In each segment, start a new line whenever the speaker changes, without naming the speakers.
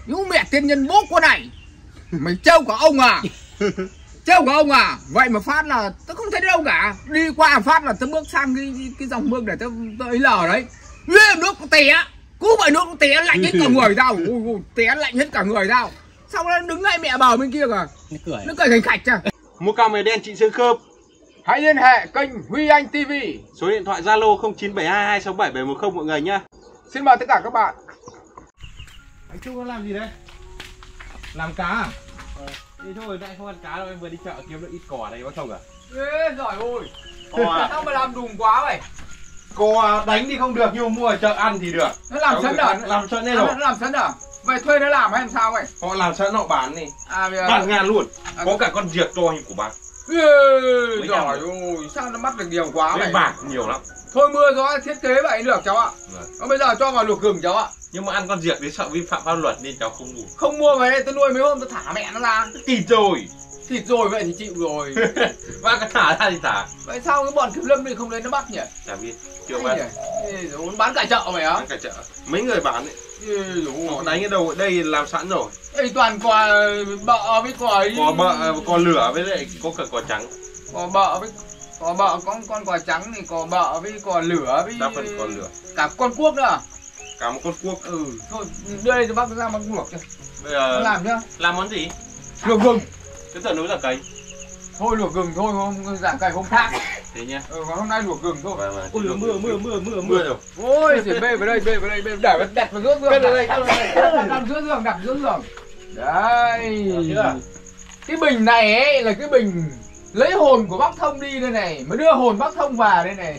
Những mẹ tiên nhân bố con này. Mày trêu cả ông à? Trêu cả ông à? Vậy mà phát là tao không thấy đâu cả. Đi qua phát là tao bước sang cái dòng mương để tao ấy lờ đấy. Lên nước có té. Cú vậy nước có té lạnh hết cả người tao. Ui, té lạnh hết cả người tao. Xong nó đứng ngay mẹ bờ bên kia kìa. Nó cười khành khạch chưa?
Mua cam mề đen trị xương khớp.
Hãy liên hệ kênh Huy Anh TV.
Số điện thoại Zalo 0972267710 mọi người nhá.
Xin mời tất cả các bạn.
Anh Trung nó làm gì đấy? Làm cá à? Đi thôi, lại không ăn cá đâu, em vừa đi chợ kiếm được ít cỏ này bác Thông à?
Ê, giỏi ôi.
Cỏ à?
Sao mà làm đùng quá vậy?
Cỏ đánh thì không được, nhưng mà mua ở chợ ăn thì được.
Nó làm sẵn à?
Làm sẵn đây rồi.
Nó làm sẵn à? Vậy thuê nó làm hay làm sao vậy?
Họ làm sẵn họ bán này.
À bây giờ...
Bán ngàn luôn. Có cả con diệt to như của bác.
Ê, giỏi ôi, sao nó bắt được nhiều quá vậy?
Bạc nhiều lắm.
Thôi mưa gió thiết kế vậy được cháu ạ. Còn bây giờ cho vào luộc gừng cháu ạ.
Nhưng mà ăn con diệt thì sợ vi phạm pháp luật nên cháu không mua.
Không mua về đây tôi nuôi mấy hôm tôi thả mẹ nó ra.
Thịt rồi.
Thịt rồi vậy thì chịu rồi.
Bác có thả ra thì thả.
Vậy sao cái bọn Kiểm Lâm thì không đến nó bắt nhỉ?
Chả biết. Chưa bán.
Bán cả chợ mày á?
Bán cả chợ. Mấy người bán ấy. Họ đánh ở đâu ở đây làm sẵn rồi.
Đây toàn quả bợ với quả ấy.
Có bợ, có lửa với lại có cả quả trắng.
Có bợ với có bợ, có con quả trắng thì có bợ với quả lửa với
đa phần còn lửa.
cả con cuốc nữa à?
Cả một con cuốc.
Thôi đây cho bác ra bác luộc cho.
Bây giờ
làm chưa?
Làm món gì?
Luộc gừng.
Cái tờ núi là cấy.
Thôi luộc gừng thôi, hôm giảng cày hôm khác.
Thế nhá.
Còn hôm nay luộc gừng thôi.
Ôi mưa rồi.
Ôi thì bê vào đây, để đặt vào giữa giường. Đặt giữa giường. Đấy. Cái bình này ấy là cái bình lấy hồn của bác Thông đi đây này, mới đưa hồn bác Thông vào đây này.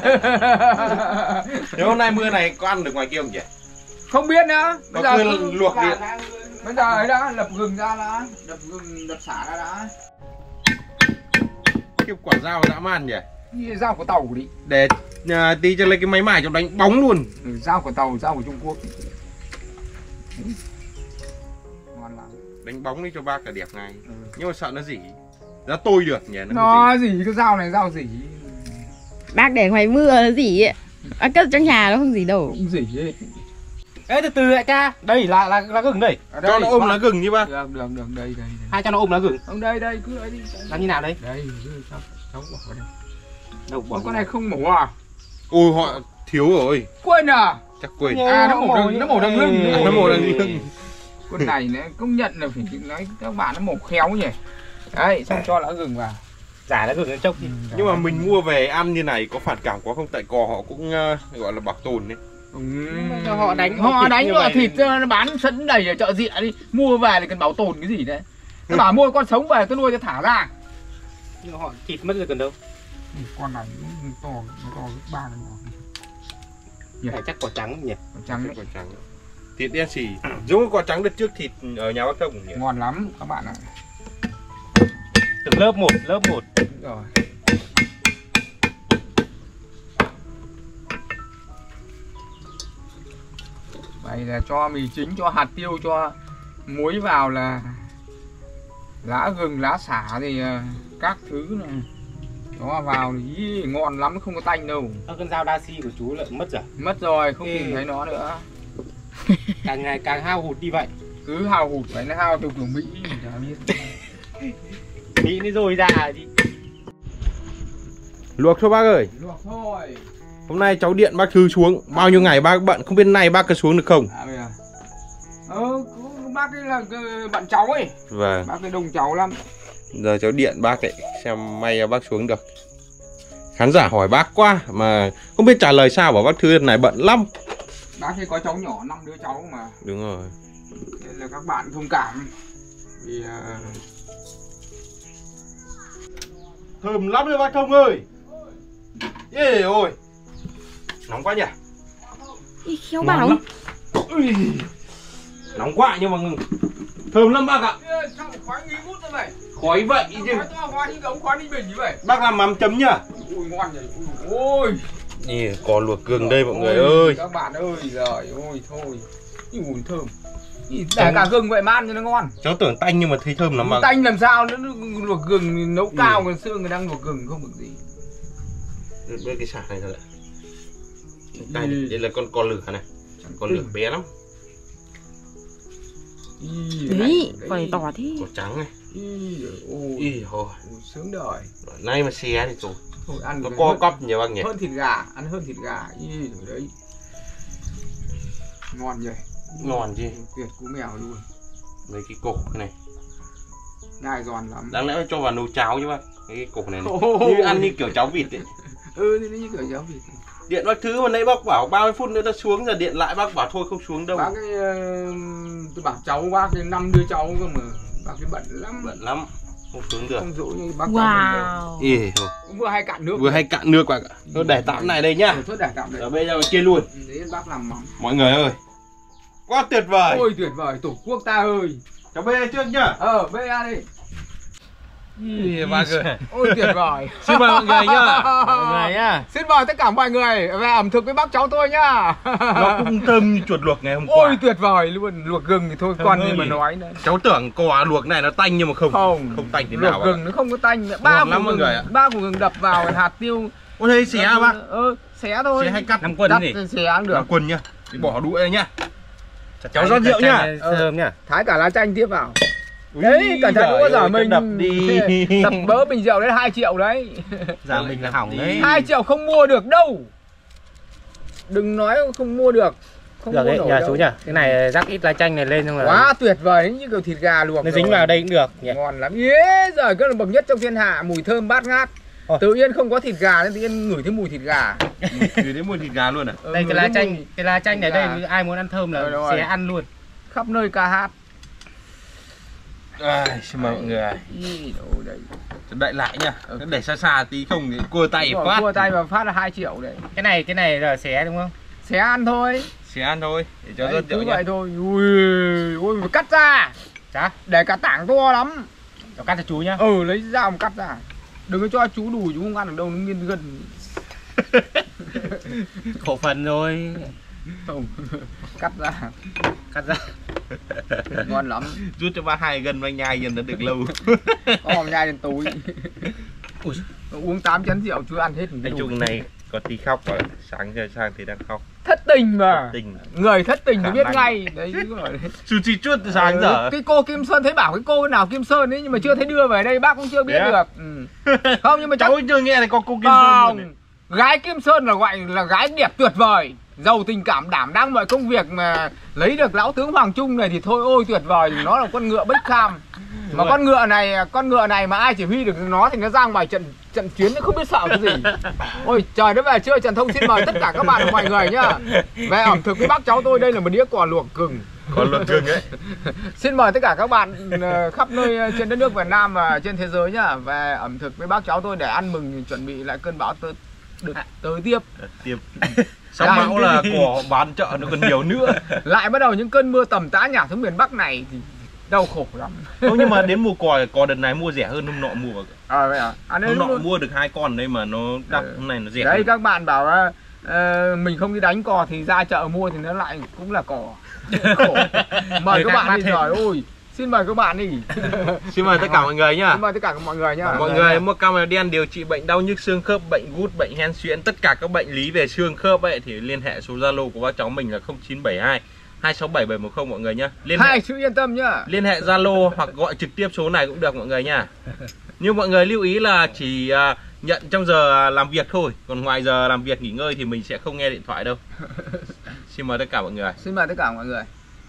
Nếu hôm nay mưa này có ăn được ngoài kia không chị?
Không biết nữa.
Bây giờ luộc điện.
Bây giờ ấy đã, lập gừng ra đã, đập xả ra đã.
Cái quả dao dã man nhỉ?
Dao của tàu đi.
Để tí cho lấy cái máy mài cho đánh bóng luôn.
Dao của tàu, dao của Trung Quốc. Ngon lắm.
Đánh bóng đi cho ba cả đẹp ngay. Nhưng mà sợ nó rỉ. Nó tôi được nhỉ?
Nó rỉ cái dao này, dao rỉ.
Bác để ngoài mưa nó rỉ ấy. Bác cất trong nhà nó không rỉ đâu.
Không rỉ ấy.
Ê từ từ đại ca, đây là gừng đây.
Cho nó ôm lá gừng như ba.
Được, đây.
Hai cho nó ôm lá gừng.
Không đây, cứ ấy đi.
Làm như nào đây?
Đây, cháu bỏ vào đây.
Đâu bỏ.
Con này không mổ à?
Ôi họ thiếu rồi.
Quên à?
Chắc quên.
À nó mổ đằng lưng.
Nó mổ đằng lưng.
Con này này công nhận là phải nói các bạn nó mổ khéo nhỉ. Đấy, xong cho lá gừng vào.
Giả lá gừng nó chốc đi.
Nhưng mà mình mua về ăn như này có phản cảm quá không? Tại cò họ cũng gọi là bảo tồn đấy.
Họ đánh vào thịt nó bán sẵn đầy ở chợ diện đi, mua về thì cần bảo tồn cái gì đấy. Nó bảo mua con sống về tôi nuôi cho thả ra.
Nhưng mà họ thịt mất rồi cần đâu.
Con này nó to gấp 3 lần rồi.
Phải chắc quả trắng nhỉ?
Quả trắng đấy.
Quả trắng. Thịt đen xì. Giống quả trắng đợt trước thịt ở nhà bác Thông nhỉ?
Ngon lắm các bạn ạ.
Từng lớp một.
Rồi. Vậy là cho mì chính, cho hạt tiêu, cho muối vào là lá gừng, lá xả thì các thứ này đó vào thì ngon lắm, không có tanh đâu.
Con dao đa si của chú lại mất rồi.
Mất rồi, không tìm thấy nó nữa.
Càng ngày càng hao hụt đi vậy.
Cứ hao hụt phải nó hao từ kiểu Mỹ mình chả biết.
Mỹ nó rồi ra đi.
Luộc thôi bác ơi.
Luộc thôi.
Hôm nay cháu điện bác Thư xuống. Bao nhiêu ngày bác bận không biết nay bác có xuống được không?
À bây giờ. Bác ấy là bạn cháu ấy.
Vâng.
Bác ấy đông cháu lắm.
Giờ cháu điện bác ấy xem may bác xuống được. Khán giả hỏi bác quá mà không biết trả lời sao, bảo bác Thư này bận lắm.
Bác ấy có cháu nhỏ 5 đứa cháu mà.
Đúng rồi.
Nên là các bạn thông cảm. Vì
thơm lắm đấy bác Thông ơi. Ê ôi. Nóng quá nhỉ?
Ý, khéo bảo.
Nóng quá nhưng mà thơm lắm bác ạ.
Sao khói nghi ngút thế này?
Khói vậy chứ.
Khói như ống khói đi bình như vậy.
Bác làm mắm chấm nhá.
Ui ngon nhỉ. Ôi.
Nè, có luộc gừng đây mọi người ơi.
Các bạn ơi, giời ơi thôi. Cái mùi thơm. Để cả gừng vậy mà ăn cho nó ngon.
Cháu tưởng tanh nhưng mà thấy thơm lắm mà.
Tanh làm sao nó luộc gừng nấu cao ngày xưa người đang luộc gừng không được gì.
Đây cái sả này thôi ạ. Đây là con lửa này. Con lửa bé lắm.
Đấy, phải tỏ thế.
Cỏ trắng này.
Ôi,
Ý thôi.
sướng đời.
Nay mà xé thì rồi.
Thôi, ăn
Nó
cái
co
hơn-
cắp nhiều bác nhỉ.
hơn thịt gà, ăn hơn thịt gà. Đấy. Ngon nhỉ.
Ngon chứ.
Tuyệt cú mèo luôn.
Mấy cái cục này.
Dai giòn lắm.
Đáng lẽ phải cho vào nấu cháo chứ bác. Cái cục này, này.
Ồ.
Như ăn như kiểu cháo vịt ấy.
Ừ, thì nó như kiểu giáo vịt.
Điện bác thứ mà nãy bác bảo 30 phút nữa nó xuống, giờ điện lại bác bảo thôi không xuống đâu.
Bác cái tôi bảo cháu bác cái 5 đứa cháu cơ mà. Bác cái bận lắm.
Bận lắm. Không xuống được.
Không dỗ như bác cháu mình đâu.
Wow.
Ý thôi.
Vừa hay cạn nước.
Vừa hay cạn nước bác ạ. Thôi để tạm này đây nhá.
Thôi để tạm đây.
Ở bây giờ kia luôn.
Đấy bác làm mỏng.
Mọi người ơi. Quá tuyệt vời.
Ôi tuyệt vời, tổ quốc ta ơi.
Cháu bê trước nhá.
Bê ra đi.
Bác ơi.
Ôi tuyệt vời.
Xin mời mọi người nhá.
Mọi người nhá.
Xin mời tất cả mọi người về ẩm thực với bác cháu tôi nhá.
Nó cũng thơm như chuột luộc ngày hôm qua.
Ôi tuyệt vời luôn, luộc gừng thì thôi
Thơm
còn
hơn
gì mà
nhỉ?
nói nữa.
Cháu tưởng quả luộc này nó tanh nhưng mà không.
Không
tanh thế nào
luộc
bác
gừng nó không có tanh.
Ngon lắm mọi người ạ.
Ba củ gừng đập vào hạt tiêu.
Ôi đây xé à bác?
Xé thôi.
Xé hay cắt?
5 quân
Cắt
gì?
xé ăn được.
Làm quần nhá. Đi bỏ đũa đây nhá.
Chặt
Cháu
chanh-
rót rượu
chặt
nhá.
chanh thơm nhá.
Thái cả lá chanh tiếp vào. Đấy, cẩn thận
giời
đũa giở
ơi,
mình
đập đi.
Đập bớ bình rượu đấy 2 triệu đấy.
Giờ mình là hỏng đấy.
2 triệu không mua được đâu. Đừng nói không mua được. Không
Được
mua
đấy,
nổi
nhà
đâu.
chú nhỉ. Cái này rắc ít lá chanh này lên xong là
Quá tuyệt vời, như kiểu thịt gà luộc.
nó dính
rồi.
vào đây cũng được nhỉ.
Ngon lắm. Yế, giời cái là bậc nhất trong thiên hạ, mùi thơm bát ngát.
Ôi.
Tự nhiên không có thịt gà nên tự nhiên ngửi thấy mùi thịt gà.
Gửi đến mua thịt gà luôn à?
Đây
Ngửi
cái lá
thấy
chanh,
mùi
cái lá chanh này
gà.
đây ai muốn ăn thơm là
Rồi.
sẽ ăn luôn.
khắp nơi ca hát.
Xin mời mọi người.
Ý, đâu đấy.
Đậy lại nhá. Để xa xa tí không thì cua tay phát.
Cua tay mà phát là 2 triệu đấy.
Cái này là xé đúng không?
Sẽ ăn thôi.
Sẽ ăn thôi. Để cho
Đấy,
rớt rượu
cứ
nhá.
vậy thôi. Ui, phải cắt ra.
Chả?
Để cả tảng to lắm.
Cho cắt cho chú nhá.
Lấy dao mà cắt ra. Đừng có cho chú đùi, chú không ăn được đâu, nó nghiêng gần.
Khổ phần rồi.
Không, cắt ra.
Cắt ra.
Ngon lắm.
Rút cho bác 2 gân bánh nhai nhìn nó được lâu.
Có hòm nhai đến tối.
Ui.
Uống 8 chén rượu chưa ăn hết.
Anh Trung này có tí khóc rồi. Sáng giờ sang thì đang khóc.
Thất tình mà.
Tình.
Người thất tình thì
Khả
biết
năng.
ngay. Đấy cứ gọi đấy.
Chú chỉ chút từ sáng giờ.
Cái cô Kim Sơn thấy bảo cái cô nào Kim Sơn ấy nhưng mà chưa thấy đưa về đây, bác cũng chưa biết
Thế à?
được. Không nhưng mà chắc
Cháu chưa nghe này có cô Kim Sơn luôn này.
không. Gái Kim Sơn là gọi là gái đẹp tuyệt vời, giàu tình cảm, đảm đang mọi công việc, mà lấy được lão tướng Hoàng Trung này thì thôi ôi tuyệt vời. Nó là con ngựa Beckham. Mà
rồi.
con ngựa này mà ai chỉ huy được nó thì nó ra ngoài trận chiến nó không biết sợ cái gì. Ôi trời đất, về chơi Trần Thông xin mời tất cả các bạn và mọi người nhá. Về ẩm thực với bác cháu tôi, đây là một đĩa cò luộc gừng.
Còn luộc gừng ấy.
Xin mời tất cả các bạn khắp nơi trên đất nước Việt Nam và trên thế giới nhá, về ẩm thực với bác cháu tôi để ăn mừng chuẩn bị lại cơn bão tới tiếp.
Tiếp. Xong bão là cỏ bán chợ nó còn nhiều nữa.
Lại bắt đầu những cơn mưa tầm tã nhả xuống miền Bắc này thì đau khổ lắm.
Không, nhưng mà đến mùa cò đợt này mua rẻ hơn hôm nọ mua.
Vậy à?
Hôm nọ mua được 2 con đây mà nó đắt, hôm này nó rẻ
Đấy
hơn.
các bạn bảo mình không đi đánh cò thì ra chợ mua thì nó lại cũng là cò. Khổ. Mời các bạn đi rồi. Ôi xin mời các bạn đi.
Xin mời tất cả mọi người nhá.
Xin mời tất cả mọi người nhá.
Mọi người mua camera đen điều trị bệnh đau nhức xương khớp, bệnh gút, bệnh hen suyễn, tất cả các bệnh lý về xương khớp ấy thì liên hệ số Zalo của bác cháu mình là 0972 267 710 mọi người nhá.
Hai chữ yên tâm nhá.
Liên hệ Zalo hoặc gọi trực tiếp số này cũng được mọi người nha. Nhưng mọi người lưu ý là chỉ nhận trong giờ làm việc thôi, còn ngoài giờ làm việc nghỉ ngơi thì mình sẽ không nghe điện thoại đâu. Xin mời tất cả mọi người.
Xin mời tất cả mọi người.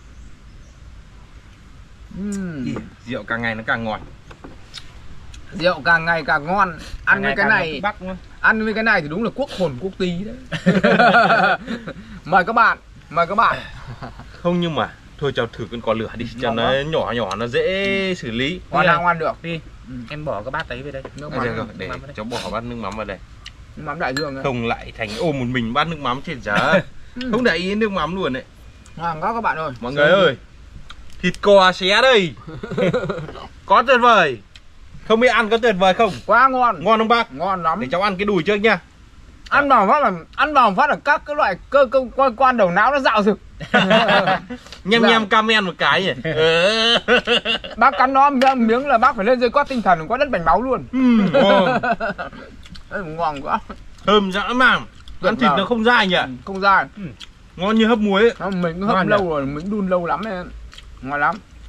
Rượu càng ngày nó càng ngọt.
Rượu càng ngày càng ngon. Ăn với cái này,
Bắc luôn.
ăn với cái này thì đúng là quốc hồn quốc tí đấy. Mời các bạn, mời các bạn.
Không, nhưng mà thôi cháu thử con cò lửa đi cho nó nhỏ nhỏ nó dễ xử lý.
Hoàn nào ăn được.
Đi. Em bỏ cái bát đấy về đây.
Nước
Rồi,
mắm,
để cháu bỏ bát nước mắm vào đây.
nước mắm đại dương ấy.
Không lại thành ôm một mình bát nước mắm trên giá. Không để ý đến nước mắm luôn đấy.
Ngon quá các bạn ơi.
Mọi người ơi, thịt cò xé đây. Có tuyệt vời. Không biết ăn có tuyệt vời không?
Quá ngon.
Ngon không bác?
Ngon lắm.
Để cháu ăn cái đùi trước nha.
Ăn vào phát là các cái loại cơ quan đầu não nó dạo rực.
Nhem nhem camen một cái nhỉ.
Bác cắn nó miếng là bác phải lên dây quát tinh thần, quát đất bánh máu luôn.
Ngon.
Ngon quá.
Thơm dã man. Ăn thịt nó không dai nhỉ?
Không dai.
Ngon như hấp muối ấy.
Mình hấp
Ngon
lâu rồi, mình đun lâu lắm nên ngon lắm.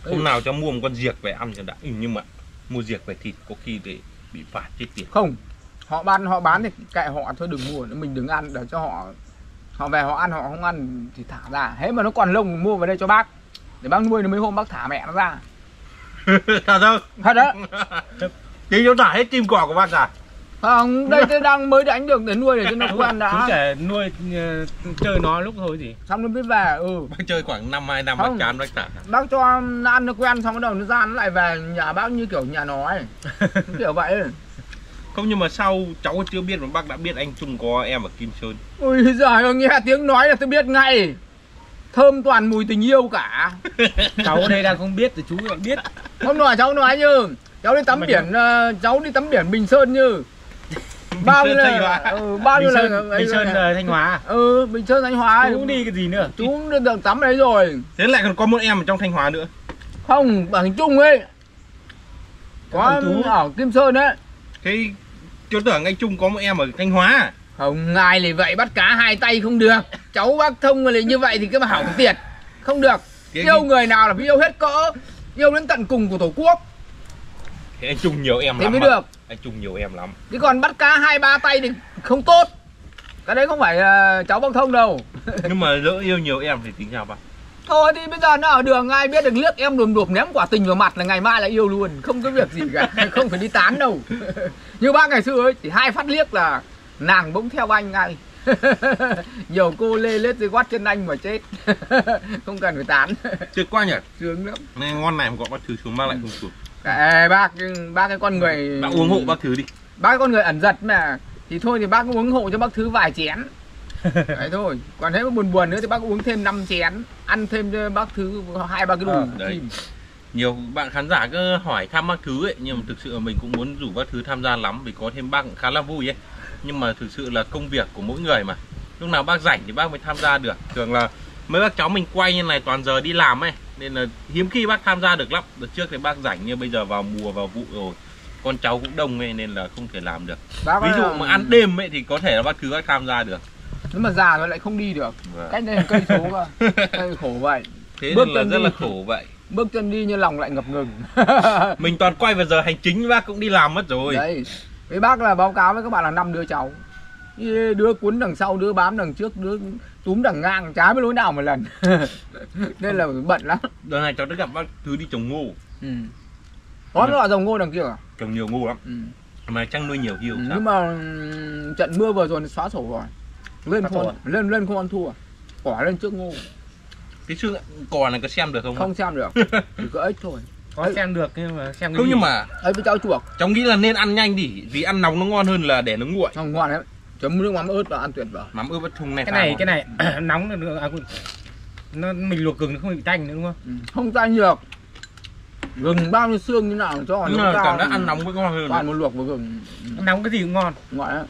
Hôm nào cháu mua một con diệc về ăn cho đã. Nhưng mà mua diệc về thịt có khi để bị phạt chết tiệt.
Không, họ bán thì kệ họ thôi, đừng mua nữa, mình đừng ăn để cho họ về họ ăn, họ không ăn thì thả ra. Thế mà nó còn lông mua vào đây cho bác, để bác nuôi nó mấy hôm bác thả mẹ nó ra.
Thật không?
Thật đó.
Thì cháu thả hết chim cỏ của bác à?
Không, đây tôi đang mới đánh được để nuôi để cho nó quen
Chú
đã.
để nuôi chơi nó lúc thôi gì.
Xong nó biết về.
Bác chơi khoảng 5-2 năm bác
Không.
chán bác thả.
Bác cho nó ăn nó quen xong bắt đầu nó ra nó lại về nhà bác như kiểu nhà nó ấy. Kiểu vậy.
Không, nhưng mà sau cháu chưa biết mà bác đã biết anh Trung có em ở Kim Sơn.
Ôi giời ơi, nghe tiếng nói là tôi biết ngay. Thơm toàn mùi tình yêu cả.
Cháu ở đây đang không biết thì chú lại biết.
Hôm nọ cháu nói như cháu đi tắm biển, cháu đi tắm biển Bình Sơn như bao nhiêu là bao nhiêu là
Bình Sơn Thanh Hóa.
Bình Sơn Thanh Hóa.
Chú đi cái gì nữa?
Chú cũng được tắm đấy rồi.
Thế lại còn có một em ở trong Thanh Hóa nữa.
Không, ở Trung ấy. Có
chú
ở Kim Sơn đấy.
Thế cháu tưởng anh Trung có một em ở Thanh Hóa à?
Không, ngài lại vậy bắt cá hai tay không được. Cháu bác Thông là như vậy thì cái mà hỏng tiệt. Không được. Yêu người nào là phải yêu hết cỡ, yêu đến tận cùng của Tổ quốc.
Thế anh Trung nhiều em
Thế
lắm
mới
mà.
được.
Anh Trung nhiều em lắm.
Chứ còn bắt cá 2-3 tay thì không tốt. Cái đấy không phải cháu bác Thông đâu.
Nhưng mà lỡ yêu nhiều em thì tính sao bác?
Thôi thì bây giờ nó ở đường ai biết được liếc em đùm đùm ném quả tình vào mặt là ngày mai lại yêu luôn. Không có việc gì cả. Không phải đi tán đâu. Như bác ngày xưa ấy thì 2 phát liếc là nàng bỗng theo anh ngay. Nhiều cô lê lết dưới quát chân anh mà chết. Không cần phải tán.
Tuyệt quá nhỉ?
Sướng lắm.
Nên ngon này mà gọi bác Thứ xuống bác lại không xuống.
Bác cái con người.
Bác uống hộ bác Thứ đi.
Bác cái con người ẩn giật mà. Thì thôi thì bác uống hộ cho bác Thứ vài chén. Đấy thôi. Còn thế mà buồn buồn nữa thì bác uống thêm 5 chén. Ăn thêm cho bác Thứ 2-3 cái đùi.
Đấy. Nhiều bạn khán giả cứ hỏi thăm bác Thứ ấy, nhưng mà thực sự là mình cũng muốn rủ bác Thứ tham gia lắm vì có thêm bác cũng khá là vui ấy. Nhưng mà thực sự là công việc của mỗi người mà. Lúc nào bác rảnh thì bác mới tham gia được. Thường là mấy bác cháu mình quay như này toàn giờ đi làm ấy, nên là hiếm khi bác tham gia được lắm. Đợt trước thì bác rảnh, nhưng bây giờ vào mùa vào vụ rồi, con cháu cũng đông ấy, nên là không thể làm được. Ví dụ mà ăn đêm ấy thì có thể là bác Thứ bác tham gia được.
Nếu mà già rồi lại không đi được. Cách đây là cây số cơ. Cây khổ vậy.
Thế nên là rất là khổ vậy.
Bước chân đi như lòng lại ngập ngừng.
Mình toàn quay vào giờ hành chính, bác cũng đi làm mất rồi.
Đấy. Với bác là báo cáo với các bạn là 5 đứa cháu. Đứa cuốn đằng sau, đứa bám đằng trước, đứa túm đằng ngang, chả biết lối nào một lần. Nên là bận lắm.
Đợt này cháu đã gặp bác Thứ đi trồng ngô.
Có loại dòng ngô đằng kia à?
Trồng nhiều ngô lắm. Mà chắc nuôi nhiều hiêu.
Nhưng mà trận mưa vừa rồi xóa sổ rồi. Lên không ăn thua. Quả lên trước ngô.
Cái xương cò này có xem được không?
Không xem được. Chỉ có ếch thôi.
Có xem được nhưng mà xem cái
không
gì?
Nhưng mà
ấy với cháu chuộc.
cháu nghĩ là nên ăn nhanh đi, vì ăn nóng nó ngon hơn là để nó nguội.
Không ngon đấy. Chấm nước mắm ớt vào ăn tuyệt vời.
Mắm ớt thùng này.
Cái này nóng là mình luộc gừng nó không bị tanh nữa đúng không?
Không tanh được. Gừng bao nhiêu xương như nào cho
nhưng
nó
mà cảm giác ăn nóng vẫn ngon hơn.
toàn một luộc với gừng.
Nóng cái gì cũng ngon.
Ngon đấy.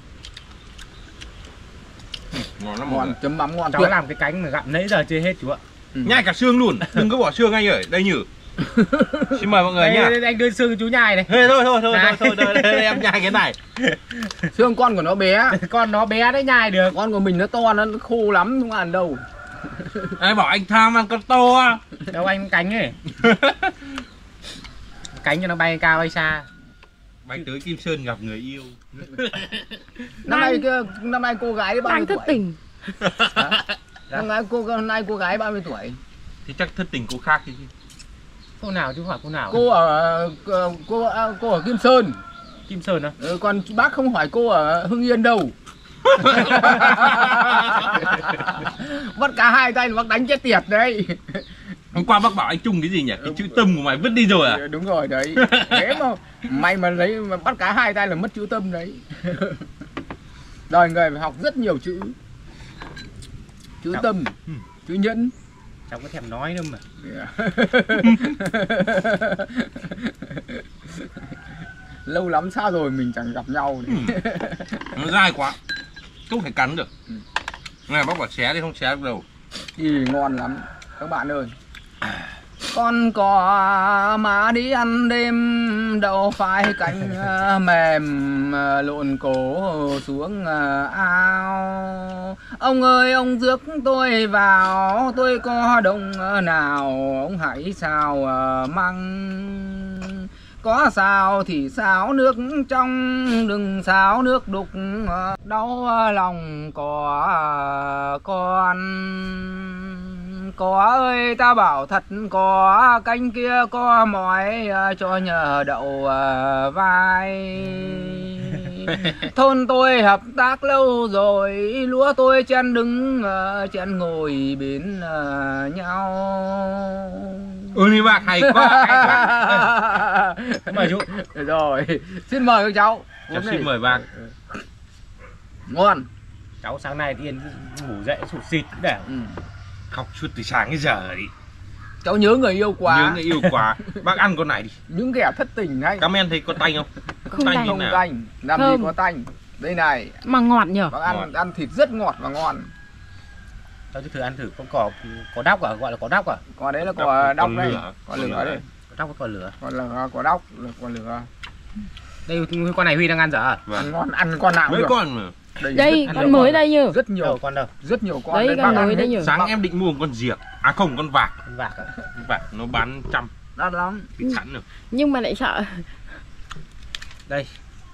Ngon lắm.
Ngon, chấm mắm ngon.
Cháu làm cái cánh mà gặm nãy giờ chưa hết chú ạ.
Nhai cả xương luôn, đừng có bỏ xương anh ơi, đây nhử. Xin mời mọi người nhá.
Anh đưa xương cho chú nhai này.
Thôi, đây, em nhai cái này.
Xương con của nó bé.
Con nó bé đấy nhai được.
Con của mình nó to, nó khô lắm không ăn đâu.
Anh bảo anh tham ăn con to.
Đâu anh cánh ấy. Cánh cho nó bay cao bay xa.
Bay tới Kim Sơn gặp người yêu.
Năm nay cô gái bao nhiêu tuổi?
Đang thất tình.
Năm nay cô gái bao nhiêu tuổi?
Thì chắc thất tình cô khác chứ.
Cô nào chứ hỏi cô nào?
Cô ở Kim Sơn.
Kim Sơn á?
Còn bác không hỏi cô ở Hưng Yên đâu. Bắt cả hai tay bác đánh chết tiệt đấy.
Hôm qua bác bảo anh Trung cái gì nhỉ? Cái chữ tâm của mày vứt đi rồi à?
Đúng rồi đấy. Thế mà mày mà lấy mà bắt cả hai tay là mất chữ tâm đấy. Đời người phải học rất nhiều chữ. Chữ tâm, chữ nhẫn.
Cháu có thèm nói nữa mà.
Lâu lắm xa rồi mình chẳng gặp nhau.
Nó dai quá, không thể cắn được. Này bác bảo xé thì không xé được đâu.
Thì ngon lắm các bạn ơi. Con cò mà đi ăn đêm đậu phải cánh mềm lộn cổ xuống ao. Ông ơi ông rước tôi vào, tôi có đồng nào ông hãy xào măng. Có xào thì xào nước trong, đừng xào nước đục đau lòng có con. Có ơi ta bảo thật có, canh kia có mỏi cho nhờ đậu vai. Thôn tôi hợp tác lâu rồi, lúa tôi chen đứng chen ngồi bên nhau.
Đi bác hay quá, hay quá.
Mời chú.
Rồi, xin mời các cháu.
Cháu xin mời bác.
Ngon.
Cháu sáng nay Tiên ngủ dậy sụt xịt để
Khóc suốt từ sáng đến giờ đi.
Cháu nhớ người yêu quá.
Nhớ người yêu quá. Bác ăn con này đi.
Những kẻ thất tình hay.
Comment thấy có tanh không?
Không tanh.
Không tanh. Làm
Thơm.
gì có tanh. Đây này.
Mà ngọt nhở.
Bác ăn thịt rất ngọt và ngon.
cháu thử ăn thử con cò có đóc à, gọi là có đóc à?
Còn đấy là cò đóc đây.
Lửa.
Con lửa đây.
Đóc con lửa.
Còn là cò đóc, con lửa.
Đây con này Huy đang ăn dở à?
Ăn ngon, ăn con nào cũng
Mấy
được.
con mà.
Đây con mới đây nhở.
Rất nhiều.
Đâu con đâu?
Rất nhiều con.
Đấy,
Đấy,
con
bác ăn
mới đây
hết.
nhở.
Sáng em định mua một con diệc. À không, con vạc.
Con vạc à?
Con vạc nó bán 100.
Đắt lắm.
Thịt sẵn rồi.
Nhưng mà lại sợ.
Đây.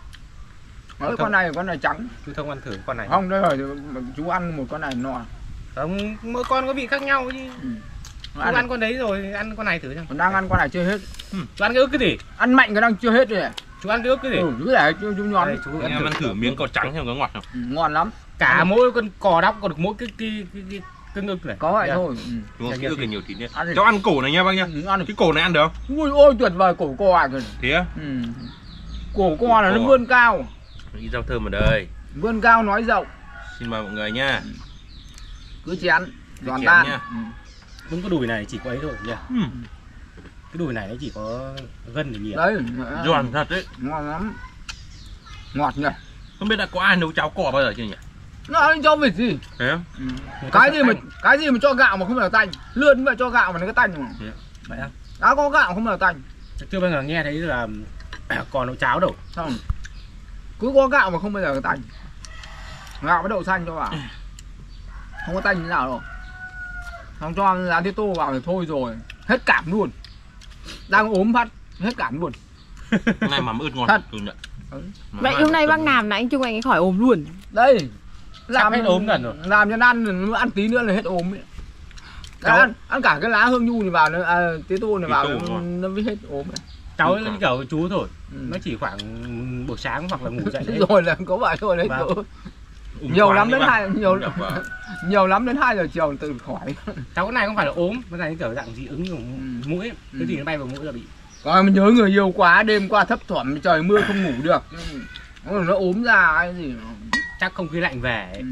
Mỗi con này trắng.
Chú Thông ăn thử con này.
Không, đây rồi chú ăn một con này no.
Không, mỗi con có vị khác nhau chứ. Chú ăn con đấy rồi, ăn con này thử xem.
Còn đang ăn con này chưa hết.
Chú ăn cái ức cái gì?
Ăn mạnh cái đang chưa hết rồi.
Chú ăn cái ức cái gì?
Chú để chú nhón.
Đây, chú
Em ăn thử miếng cò trắng xem có ngọt không?
Ngon lắm.
Cả mỗi con cò đóc còn được mỗi cái ức này.
Có vậy thôi.
Đúng không? Cái ức là nhiều thịt nhé.
Ăn đi.
Cháu ăn cổ này nha bác nhá.
Ăn
Cái cổ này ăn được không?
ui ôi tuyệt vời, cổ co rồi.
Thế á?
Cổ co là nó
Cổ.
vươn cao.
Đi rau thơm ở đây.
Vươn cao nói rộng.
Xin mời mọi người nha.
Cứ chén giòn
chén
tan.
nha.
Đúng cái đùi này chỉ có ấy thôi nhỉ. Cái đùi này nó chỉ có gân để nhiều.
Đấy.
Giòn thật đấy.
Ngon lắm. Ngọt nhỉ.
Không biết đã có ai nấu cháo cò bao giờ chưa nhỉ?
Nó ăn cho vịt gì?
Thế á?
Cái gì mà cho gạo mà không phải là tanh. Lươn mà cho gạo mà nó cái tanh mà.
Vậy á?
Đã có gạo không phải là tanh.
Chưa bao giờ nghe thấy là còn nấu cháo đâu.
Không. Cứ có gạo mà không bao giờ cái tanh. Gạo với đậu xanh cho vào. Không có tanh như nào đâu. Không cho lá tía tô vào thì thôi rồi. Hết cảm luôn. Đang ốm phát hết cảm luôn.
Hôm nay mắm ướt ngon
Thật.
công nhận.
Vậy hôm nay bác làm là anh Trung anh ấy khỏi ốm luôn.
Đây. Làm
hết ốm dần rồi.
Làm cho ăn tí nữa là hết ốm ấy.
Cháu-
Ăn cả cái lá hương nhu này vào nó tía tô này
Tía
vào
tô
nó,
ngon.
nó mới hết ốm ấy.
Cháu
Đúng
nó
rồi.
kiểu chú thôi.
Ừ.
Nó chỉ khoảng buổi sáng hoặc là ngủ dậy đấy.
Rồi là có vậy thôi đấy.
Vâng.
Nhiều lắm đến
Bác.
2 nhiều
Nhập vào.
nhiều lắm đến 2 giờ chiều tự khỏi.
Cháu cái này không phải là ốm, cái này kiểu dạng dị ứng của mũi ấy. Cái gì nó bay vào mũi là bị.
Rồi mình nhớ người yêu quá, đêm qua thấp thỏm trời mưa không ngủ được. Nó ốm ra cái gì.
Chắc không khí lạnh về ấy.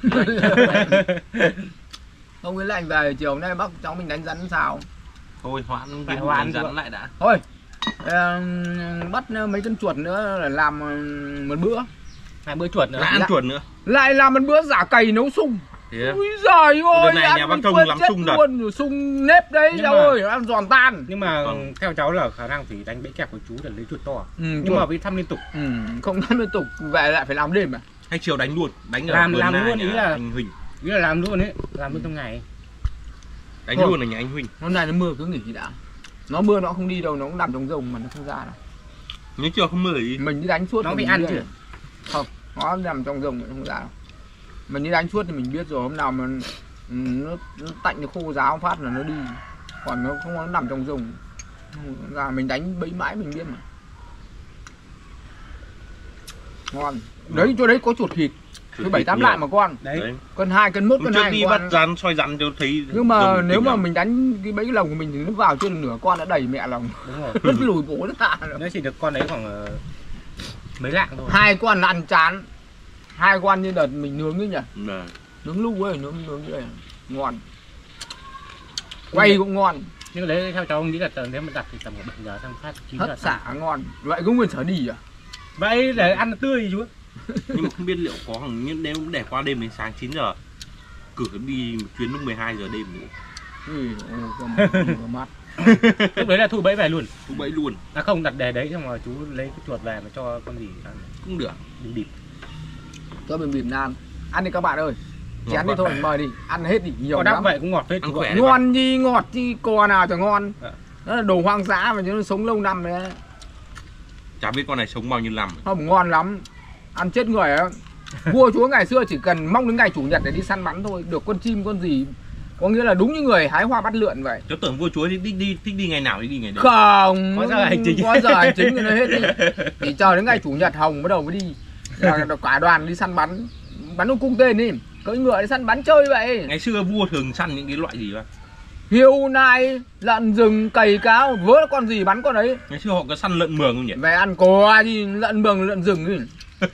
Không khí lạnh về chiều nay bác cháu mình đánh rắn sao?
Thôi hoãn
Phải
cái
hoãn
hoãn
chứ ạ.
rắn lại đã.
Thôi. Bắt mấy con chuột nữa là làm một bữa.
Hai bữa chuột nữa.
Lại ăn
Dạ.
chuột nữa.
Lại làm một bữa giả cầy nấu sung.
Thế á?
Ui giời ơi,
Đợt này
ăn
nhà bác
mình
Thông
quên
lắm
chết
sung thật.
luôn, rồi sung nếp đấy
Nhưng
cháu
mà-
ơi, ăn giòn tan.
Nhưng mà
Vâng.
theo cháu là khả năng thì đánh bẫy kẹp của chú là lấy chuột to. Nhưng
chuột-
mà bị thăm liên tục.
không ăn liên tục về lại phải làm đêm à?
Hay chiều đánh luôn. Đánh ở
Làm
vườn na
luôn,
nhà
ý là-
anh Huỳnh.
Ý là làm luôn ấy, làm luôn trong ngày.
Đánh
Thôi.
luôn ở nhà anh Huỳnh.
Hôm nay nó mưa cứ nghỉ thì đã. Nó mưa nó không đi đâu, nó cũng nằm trong rồng mà nó không ra đâu.
Nếu chiều không mưa thì
Mình đi đánh suốt
Nó
thì
bị
mình
ăn
biết
chứ.
rồi. Không, nó nằm trong rồng nó không ra đâu. Mình đi đánh suốt thì mình biết rồi, hôm nào mà nó tạnh nó khô ráo phát là nó đi. Còn nó không nó nằm trong rồng. Không ra mình đánh bẫy mãi mình biết mà. Ngon. Đấy chỗ đấy có chuột thịt. Cái 7-8 lạng mà con.
Đấy.
Con 2 cân mốt
Hôm
con
trước
2
đi
con.
bắt rắn soi rắn cho thấy.
Nhưng mà
rồng
nếu
kinh
mà
lắm.
mình đánh cái bẫy lồng của mình thì nó vào chưa được nửa con đã đầy mẹ lòng.
Đúng rồi.
Rất lùi bố nó tạ rồi.
Nó chỉ được con đấy khoảng mấy lạng thôi.
2 con là ăn chán. 2 con như đợt mình nướng ấy nhỉ.
Dạ.
Nướng lu ấy, nướng như này. Ngon. Quay cũng ngon.
Nhưng mà đấy theo cháu nghĩ là nếu mà đặt thì tầm 7 giờ sang phát 9 giờ.
Hấp xả ngon. Vậy có nguyên sở đi à?
Vậy để ăn tươi chú.
Nhưng mà không biết liệu có hàng nhưng nếu để qua đêm đến sáng 9 giờ cử đi một chuyến lúc 12 giờ đêm nữa.
Ừ, có mắt.
Lúc đấy là thu bẫy về luôn.
Thu bẫy luôn.
À không, đặt đề đấy xong rồi chú lấy cái chuột về mà cho con gì ăn.
Cũng được.
Bìm bịp.
Cho mình bìm nan. Ăn đi các bạn ơi. Chén đi thôi, mời đi. Ăn hết đi, nhiều
Có
lắm.
đắp vậy cũng ngọt phết.
Ăn khỏe.
Ngon gì ngọt gì, cò nào chẳng ngon.
À.
Đó là đồ hoang dã mà nó sống lâu năm đấy.
Chả biết con này sống bao nhiêu năm.
Không, ngon lắm. Ăn chết người á. Vua chúa ngày xưa chỉ cần mong đến ngày chủ nhật để đi săn bắn thôi. Được con chim con gì. Có nghĩa là đúng như người hái hoa bắt lượn vậy.
Cháu tưởng vua chúa thì thích đi ngày nào thì đi ngày đấy.
Không.
Có giờ hành chính.
Có giờ hành chính thì nó hết đi. Chỉ chờ đến ngày chủ nhật hồng bắt đầu mới đi. Là cả đoàn đi săn bắn. Bắn con cung tên đi. Cưỡi ngựa đi săn bắn chơi vậy.
Ngày xưa vua thường săn những cái loại gì vậy?
Hiêu nai, lợn rừng, cầy cáo, vớ con gì bắn con ấy.
Ngày xưa họ có săn lợn mường không nhỉ?
Về ăn cò gì, lợn mường, lợn rừng ấy.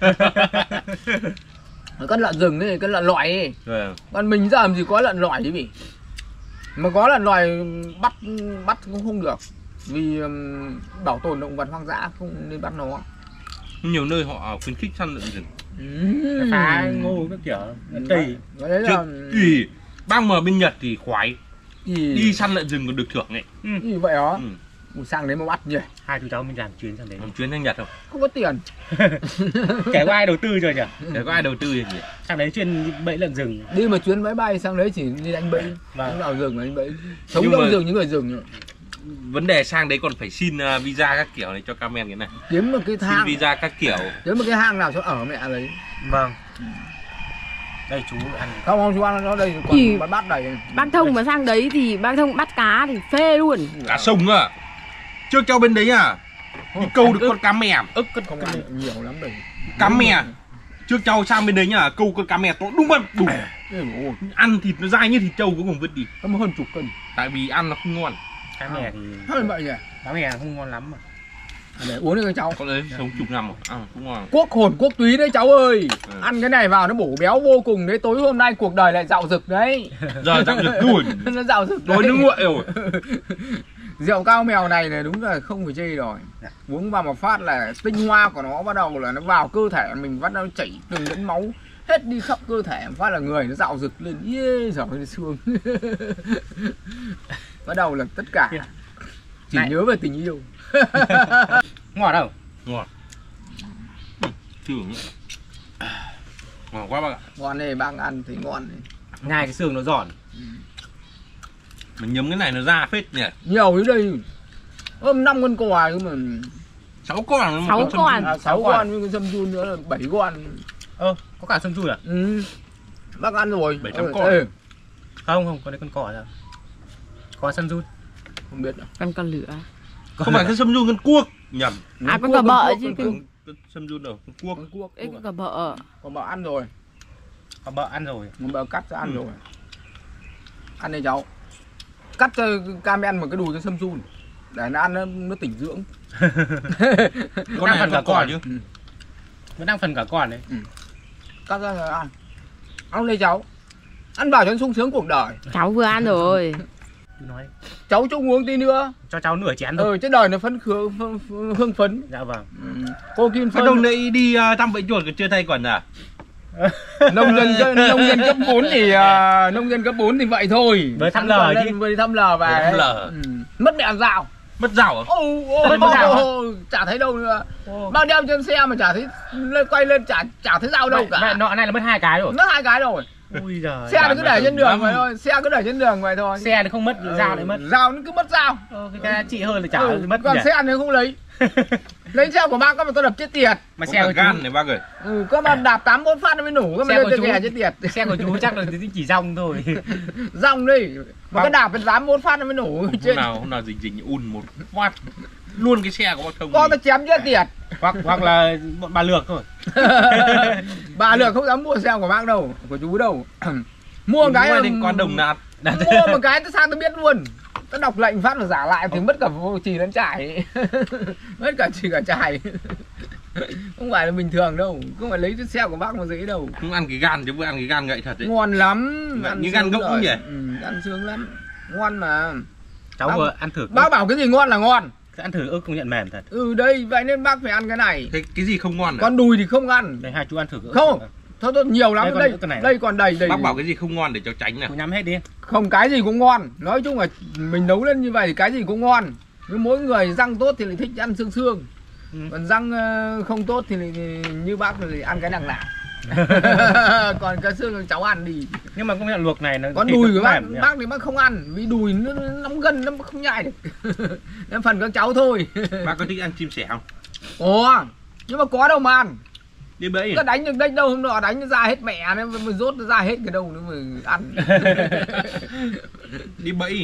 Con lợn rừng ấy, con lợn loại ấy. Còn mình giờ làm gì có lợn loại chứ bị. Mà có lợn loại bắt cũng không được. Vì bảo tồn động vật hoang dã không nên bắt nó.
Nhiều nơi họ khuyến khích săn lợn rừng.
Phá ngô các kiểu tây.
Đấy là
bác mà bên Nhật thì khoái.
Ý...
Đi săn lợn rừng còn được thưởng ấy.
Ý vậy đó. Sang đấy mà bắt nhỉ.
Hai chú cháu mình làm chuyến sang đấy.
Làm chuyến sang Nhật không?
Không có tiền.
Kẻ có ai đầu tư rồi nhỉ?
Để có ai đầu tư gì nhỉ?
Sang đấy chuyên bẫy lợn rừng.
Đi mà chuyến máy bay sang đấy chỉ đi đánh bẫy.
Vâng.
Vào rừng mà đánh bẫy. Sống trong rừng những người rừng.
Vấn đề sang đấy còn phải xin visa các kiểu này cho comment cái này.
Kiếm một cái thang.
Xin visa các kiểu.
Kiếm một cái hang nào cho ở mẹ lấy.
Vâng. Đây chú ăn.
Không chú ăn nó đây
Thì
còn bắt đầy.
bác Thông mà sang đấy thì bác Thông bắt cá thì phê luôn.
Cá sông à? Trước cho bên đấy à? Đi câu được con cá mè.
Ức
Không ăn nhiều lắm đây.
Cá mè. Trước cháu sang bên đấy nhá, câu con cá mè to đúng không? Đủ. Ăn thịt nó dai như thịt trâu cuối cùng vứt đi.
Nó hơn chục cân.
Tại vì ăn nó không ngon.
cá mè thì
Hơn vậy nhỉ.
cá mè không ngon lắm mà.
Để uống đi các cháu.
Con đấy sống chục năm rồi, ăn cũng ngon.
Quốc hồn quốc túy đấy cháu ơi. Ăn cái này vào nó bổ béo vô cùng đấy. Tối hôm nay cuộc đời lại dạo dực đấy.
Giờ dạo dực luôn.
Nó dạo dực
Tối nó nguội rồi.
Rượu cao mèo này là đúng là không phải chê rồi. Uống vào một phát là tinh hoa của nó bắt đầu là nó vào cơ thể mình, bắt đầu chảy từng dẫn máu hết đi khắp cơ thể, phát là người nó dạo dực lên. Giời ơi xương. Bắt đầu là tất cả chỉ
này.
nhớ về tình yêu.
Ngọt không?
Ngon. Thưởng. Ngon quá bác ạ.
Ngon này bác ăn thấy ngon này.
Nhai cái xương nó giòn.
Mình nhấm cái này nó ra phết nhỉ.
Nhiều như đây. Hôm 5 con cò nhưng mà
6 con.
6 con.
6 con với con sâm chun nữa là 7 con.
Có cả sâm chun à?
Ừ. Bác ăn rồi.
700 con.
Ê,
Không, con đấy con cỏ thôi. Có sâm chun.
không biết.
Con lửa.
Không phải cái sâm chun, con cuốc. Nhầm.
À con cờ bợ chứ.
Sâm chun đâu, con cuốc.
Con cuốc.
Ê con cờ bợ.
Con bợ ăn rồi.
Con bợ ăn rồi.
Con bợ cắt cho ăn rồi. Ăn đi cháu. Cắt cho cam ăn một cái đùi cho sâm chun. Để nó ăn nó tỉnh dưỡng.
Con này
phần
cả
cả
con
con
chứ.
Vẫn đang phần cả con đấy.
Cắt ra rồi ăn. Ăn đi cháu. Ăn vào cho nó sung sướng cuộc đời.
Cháu vừa ăn rồi.
Chú nói
Cháu cho uống tí nữa.
cho cháu nửa chén thôi.
Chứ đời nó hương phấn.
Dạ vâng.
Cô Kim
Phát
Phân.
đông nãy đi thăm bệnh chuột còn chưa thay quần à?
nông dân cấp 4 thì nông dân cấp 4 thì vậy thôi.
Với thăm lờ chứ.
Với thăm lờ về.
Với thăm lờ.
Mất mẹ dạo.
Mất rào à?
Chả thấy đâu nữa. Bao đêm trên xe mà chả thấy quay lên chả thấy dao đâu cả.
Nọ này là mất 2 cái rồi.
Mất 2 cái rồi.
Ui giời.
Xe nó cứ để trên đường vậy thôi. Xe cứ để trên đường vậy thôi.
Xe thì không mất, dao lại mất.
Dao nó cứ mất dao.
Cái chị hơn là chả mất
còn
nhỉ?
xe nó không lấy. Lấy xe của bác có mà tôi đập chết tiệt.
Mà
Có
xe
cả
của
gan
chú,
này bác ơi.
Có mà đạp 8-4 phát nó mới nổ. Có mà
Xe
lên
của
tôi
chú.
ghẻ chết tiệt.
xe của chú chắc là chỉ rong thôi.
Rong đi. Mà cái đạpเป็น 8-4 phát nó mới nổ.
Hôm nào rình un một phát luôn cái xe của bác Thông.
Con ta chém chết tiệt.
hoặc là bọn bà lược thôi.
Bà Lược không dám mua xe của bác đâu, của chú đâu. Mua một cái
đến con đồng nạt.
Mua một cái tôi sang tôi biết luôn. Tôi đọc lệnh phát là giả lại thì mất cả vô trì lẫn trải. Mất cả trì cả trải. Không phải là bình thường đâu, không phải lấy chiếc xe của bác mà dễ đâu.
Không ăn cái gan chứ vừa ăn cái gan ngậy thật đấy.
Ngon lắm.
Như gan gốc cũng nhỉ?
Ăn sướng lắm. Ngon mà.
Cháu vừa ăn thử.
Bác bảo cái gì ngon là ngon.
Ăn thử ức công nhận mềm thật.
Đây vậy nên bác phải ăn cái này.
Cái gì không ngon à?
Con đùi thì không ăn.
Đây hai chú ăn thử.
Không. Thôi nhiều lắm
Đây
đây.
còn- này.
Đây còn đầy đầy.
Bác bảo cái gì không ngon để cho tránh nào.
Cô nhắm hết đi.
Không, cái gì cũng ngon. Nói chung là mình nấu lên như vậy thì cái gì cũng ngon. Nhưng mỗi người răng tốt thì lại thích ăn xương xương.
Ừ.
Còn răng không tốt thì như bác thì ăn cái nặng nặng. Còn cái xương cháu ăn đi.
Nhưng mà công nhận luộc này nó
Còn
thịt
đùi
nó
của bác,
mềm nhỉ?
bác thì bác không ăn. Vì đùi nó nóng gân, nó không nhai được. Nên phần các cháu thôi.
Bác có thích ăn chim sẻ không?
Ồ, nhưng mà có đâu mà ăn.
Đi bẫy.
Có đánh được đấy đâu, hôm nọ đánh nó ra hết mẹ nó mới rốt nó ra hết cái đầu nó mới ăn.
Đi bẫy.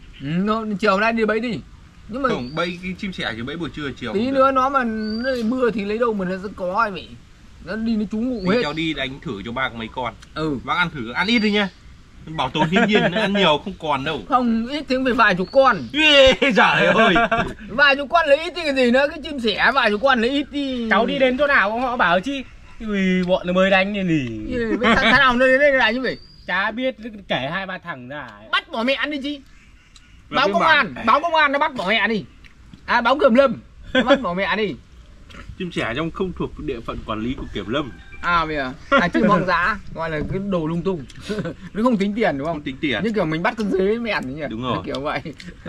Chiều nay đi bẫy đi. Nhưng mà
Không, bẫy cái chim sẻ chỉ bẫy buổi trưa chiều.
tí nữa nó mà nó mưa thì lấy đâu mà nó sẽ có ai vậy. Nó đi nó trú ngụ
Mình
hết.
cho đi đánh thử cho bác mấy con.
Ừ.
Bác ăn thử, ăn ít đi nha. Bảo tồn thiên nhiên, ăn nhiều không còn đâu.
Không, ít thì cũng phải vài chục con.
Ê, trời ơi.
Vài chục con lấy ít thì cái gì nữa, cái chim sẻ vài chục con lấy ít đi.
Cháu đi đến chỗ nào họ bảo chi ui bọn nó mới đánh như nỉ.
Thằng nào nó đến đây lại như vậy.
Chả biết kể 2-3 thằng ra.
Bắt bỏ mẹ ăn đi chi.
Là
Báo
cái
công
bản-
an, báo công an nó bắt bỏ mẹ đi. À, báo kiểm lâm nó bắt bỏ mẹ đi.
Chim sẻ trong không thuộc địa phận quản lý của kiểm lâm.
À bây giờ chim hoang dã gọi là cái đồ lung tung. Nó không tính tiền đúng
Không
không?
tính tiền.
Như kiểu mình bắt con dế với mẹn nhỉ.
Đúng rồi.
Nó kiểu vậy.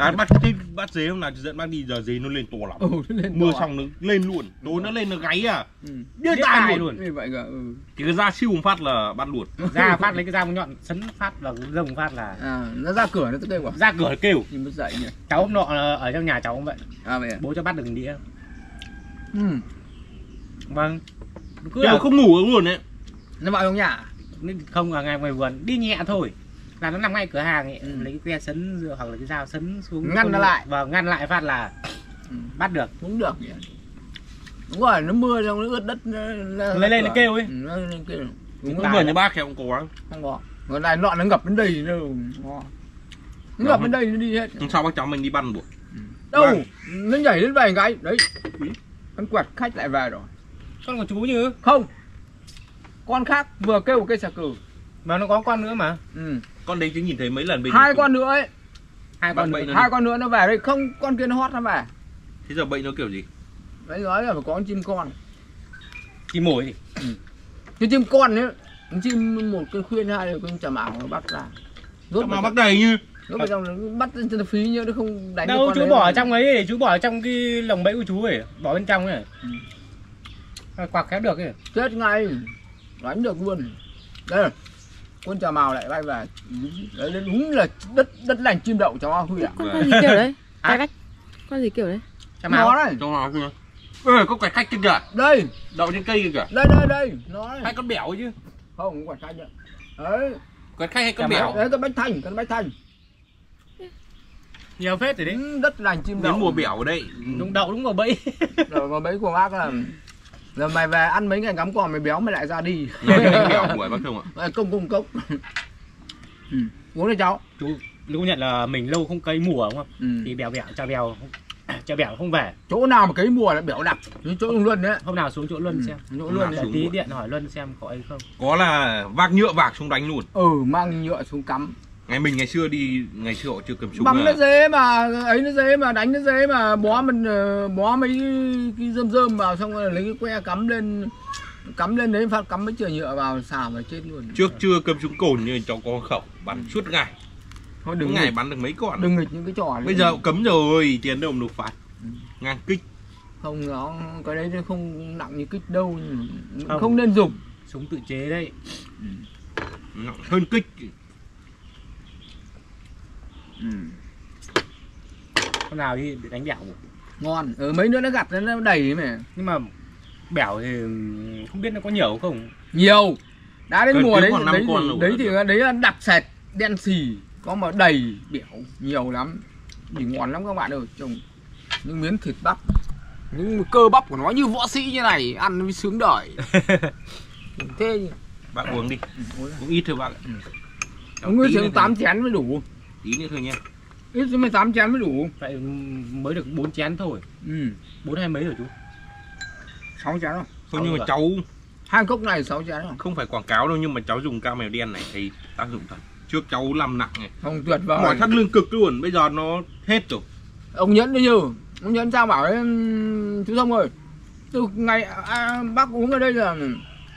Bắt dế hôm nào dẫn bác đi, giờ dế nó lên to lắm.
Ừ, nó lên
Mưa
to.
xong nó lên luôn. Tối nó lên nó gáy à.
Ừ.
Điên
Điên
tai
tai
luôn.
luôn.
Như vậy cơ. Ừ.
Chỉ cái ra siêu một phát là bắt luôn.
Ra phát lấy cái dao nhọn sấn phát vào cái rồng phát là
À, nó ra cửa nó tức kêu quả.
ra cửa kêu.
Nhìn mất dậy nhỉ.
Cháu hôm nọ ở trong nhà cháu cũng vậy.
À vậy à?
Bố cho bắt được đĩa.
Ừ.
Vâng. Cứ
Kêu
là
không ngủ luôn đấy.
Nó vào trong nhà.
không ở ngay ngoài vườn đi nhẹ thôi là nó nằm ngay cửa hàng ấy.
Ừ.
Lấy cái que sấn hoặc là cái dao sấn xuống
Ngăn nó lại.
Vâng, ngăn lại phát là
Ừ.
bắt được.
Cũng được nhỉ. Đúng rồi, nó mưa xong nó ướt đất nó
Lấy lên nó kêu ấy.
Ừ, nó lên kêu. Đúng
Cũng
rồi.
vừa như bác thì không có.
Không có. Còn này nọ nó ngập đến đây nó ngon. Nó ngập đến đây nó đi hết.
Hôm sau bác cháu mình đi băn buộc.
Đâu?
Vâng.
Nó nhảy lên vài cái. Đấy.
Úi.
Con quẹt khách lại về rồi.
Con của chú như
Không. Con khác vừa kêu một cây xà cừ.
mà nó có con nữa mà.
Ừ.
Con đấy chứ nhìn thấy mấy lần bên.
Hai con nữa ấy.
Hai
Bác
con
bậy
nữa.
nó
Hai con nữa nó về đây. Không, con kia nó hót nó về.
Thế giờ bệnh nó kiểu gì?
Đấy nói là phải có con chim con.
Chim mồi thì
Cái chim con ấy. Con chim một con khuyên hai con chả mảng nó bắt ra. Rốt
Mà
vào
bác đầy như.
Nó vào trong nó bắt cho nó phí nhưng nó không đánh được
đâu
con
chú
đấy
bỏ
mà.
trong ấy, chú bỏ trong cái lồng bẫy của chú ấy, bỏ bên trong ấy. Quạc khép được ấy.
Chết ngay. Đánh được luôn. Đây này. Con chà mào lại bay về. Đấy đúng là đất lành chim đậu cháu Huy ạ.
Con gì kiểu đấy?
À?
Cái cách. Con gì kiểu đấy?
Chăm
Nó
áo.
đây.
Cho nó kìa. Ê, có quẹt khách kia kìa.
Đây.
Đậu trên cây kia kìa.
Đây. Nó đây.
Hai con bẻo chứ.
Không, không phải nữa. Đấy.
Quẹt khách hay con
Chăm
bẻo.
Đấy con bách thành.
Nhiều phết rồi đấy.
Đất lành chim đậu.
Đến mùa bẻo ở đây.
Đúng đậu đúng vào bẫy.
Rồi mà bấy của bác là giờ mày về ăn mấy ngày ngắm cò mày béo mày lại ra đi.
Này bẻo của bác không ạ?
Công cốc. Uống đi cháu.
Chú công nhận là mình lâu không cấy mùa đúng không?
Ừ.
Thì bèo cho bèo không về.
Chỗ nào mà cấy mùa là béo đặc. Như chỗ Luân đấy.
Hôm nào xuống chỗ Luân xem.
Chỗ Luân
Để
xuống
tí
luôn.
điện hỏi Luân xem có ấy không.
Có là vác nhựa vạc xuống đánh luôn.
Mang nhựa xuống cắm.
Ngày xưa đi, ngày xưa họ chưa cầm súng.
Bắn nó dế mà ấy nó dế mà đánh nó dế mà bó mấy cái rơm vào xong rồi lấy cái que cắm lên đấy phát cắm mấy chừa nhựa vào xào mà chết luôn.
Trước chưa cầm súng cồn nhưng cháu có khẩu bắn suốt ngày.
Thôi
Đừng
đừng
ngày
nghịch,
bắn được mấy con.
đừng nghịch những cái trò đấy.
Bây giờ cũng cấm rồi, tiền đâu mà nộp phạt. Ngang kích.
Không, nó cái đấy nó không nặng như kích đâu,
Không.
không nên dùng.
Súng tự chế đấy.
Nặng hơn kích.
Hôm nào đi đánh bèo.
Ngon. Mấy nữa nó gặt nó đầy mà.
Nhưng mà bèo thì không biết nó có nhiều không.
Nhiều. Đã đến
Cần
mùa
kiếm
đấy
khoảng 5
đấy,
con là
đấy
đủ
thì
rồi.
đấy là đặc sệt đen xì, có mà đầy biểu nhiều lắm. Thì ngon lắm các bạn ơi, trông những miếng thịt bắp, những cơ bắp của nó như võ sĩ như này ăn mới sướng đời. Thế
Bác uống đi. Uống ít thôi bác ạ.
ông nguyên
Tí
chừng
nữa
8 chén mới đủ.
Tí nữa thôi nha.
Ít chứ 18 chén mới đủ.
Vậy mới được 4 chén thôi. 4 hay mấy rồi chú?
6 chén không?
Thôi nhưng mà
rồi.
cháu
Hai cốc này 6 chén không?
không phải quảng cáo đâu, nhưng mà cháu dùng cao mèo đen này thì tác dụng thật. Trước cháu làm nặng này,
Không, tuyệt vời.
mỏi thắt lưng cực luôn, bây giờ nó hết rồi.
Ông Nhẫn đấy như ông Nhẫn sao bảo ấy, chú Thông ơi, từ ngày bác uống ở đây là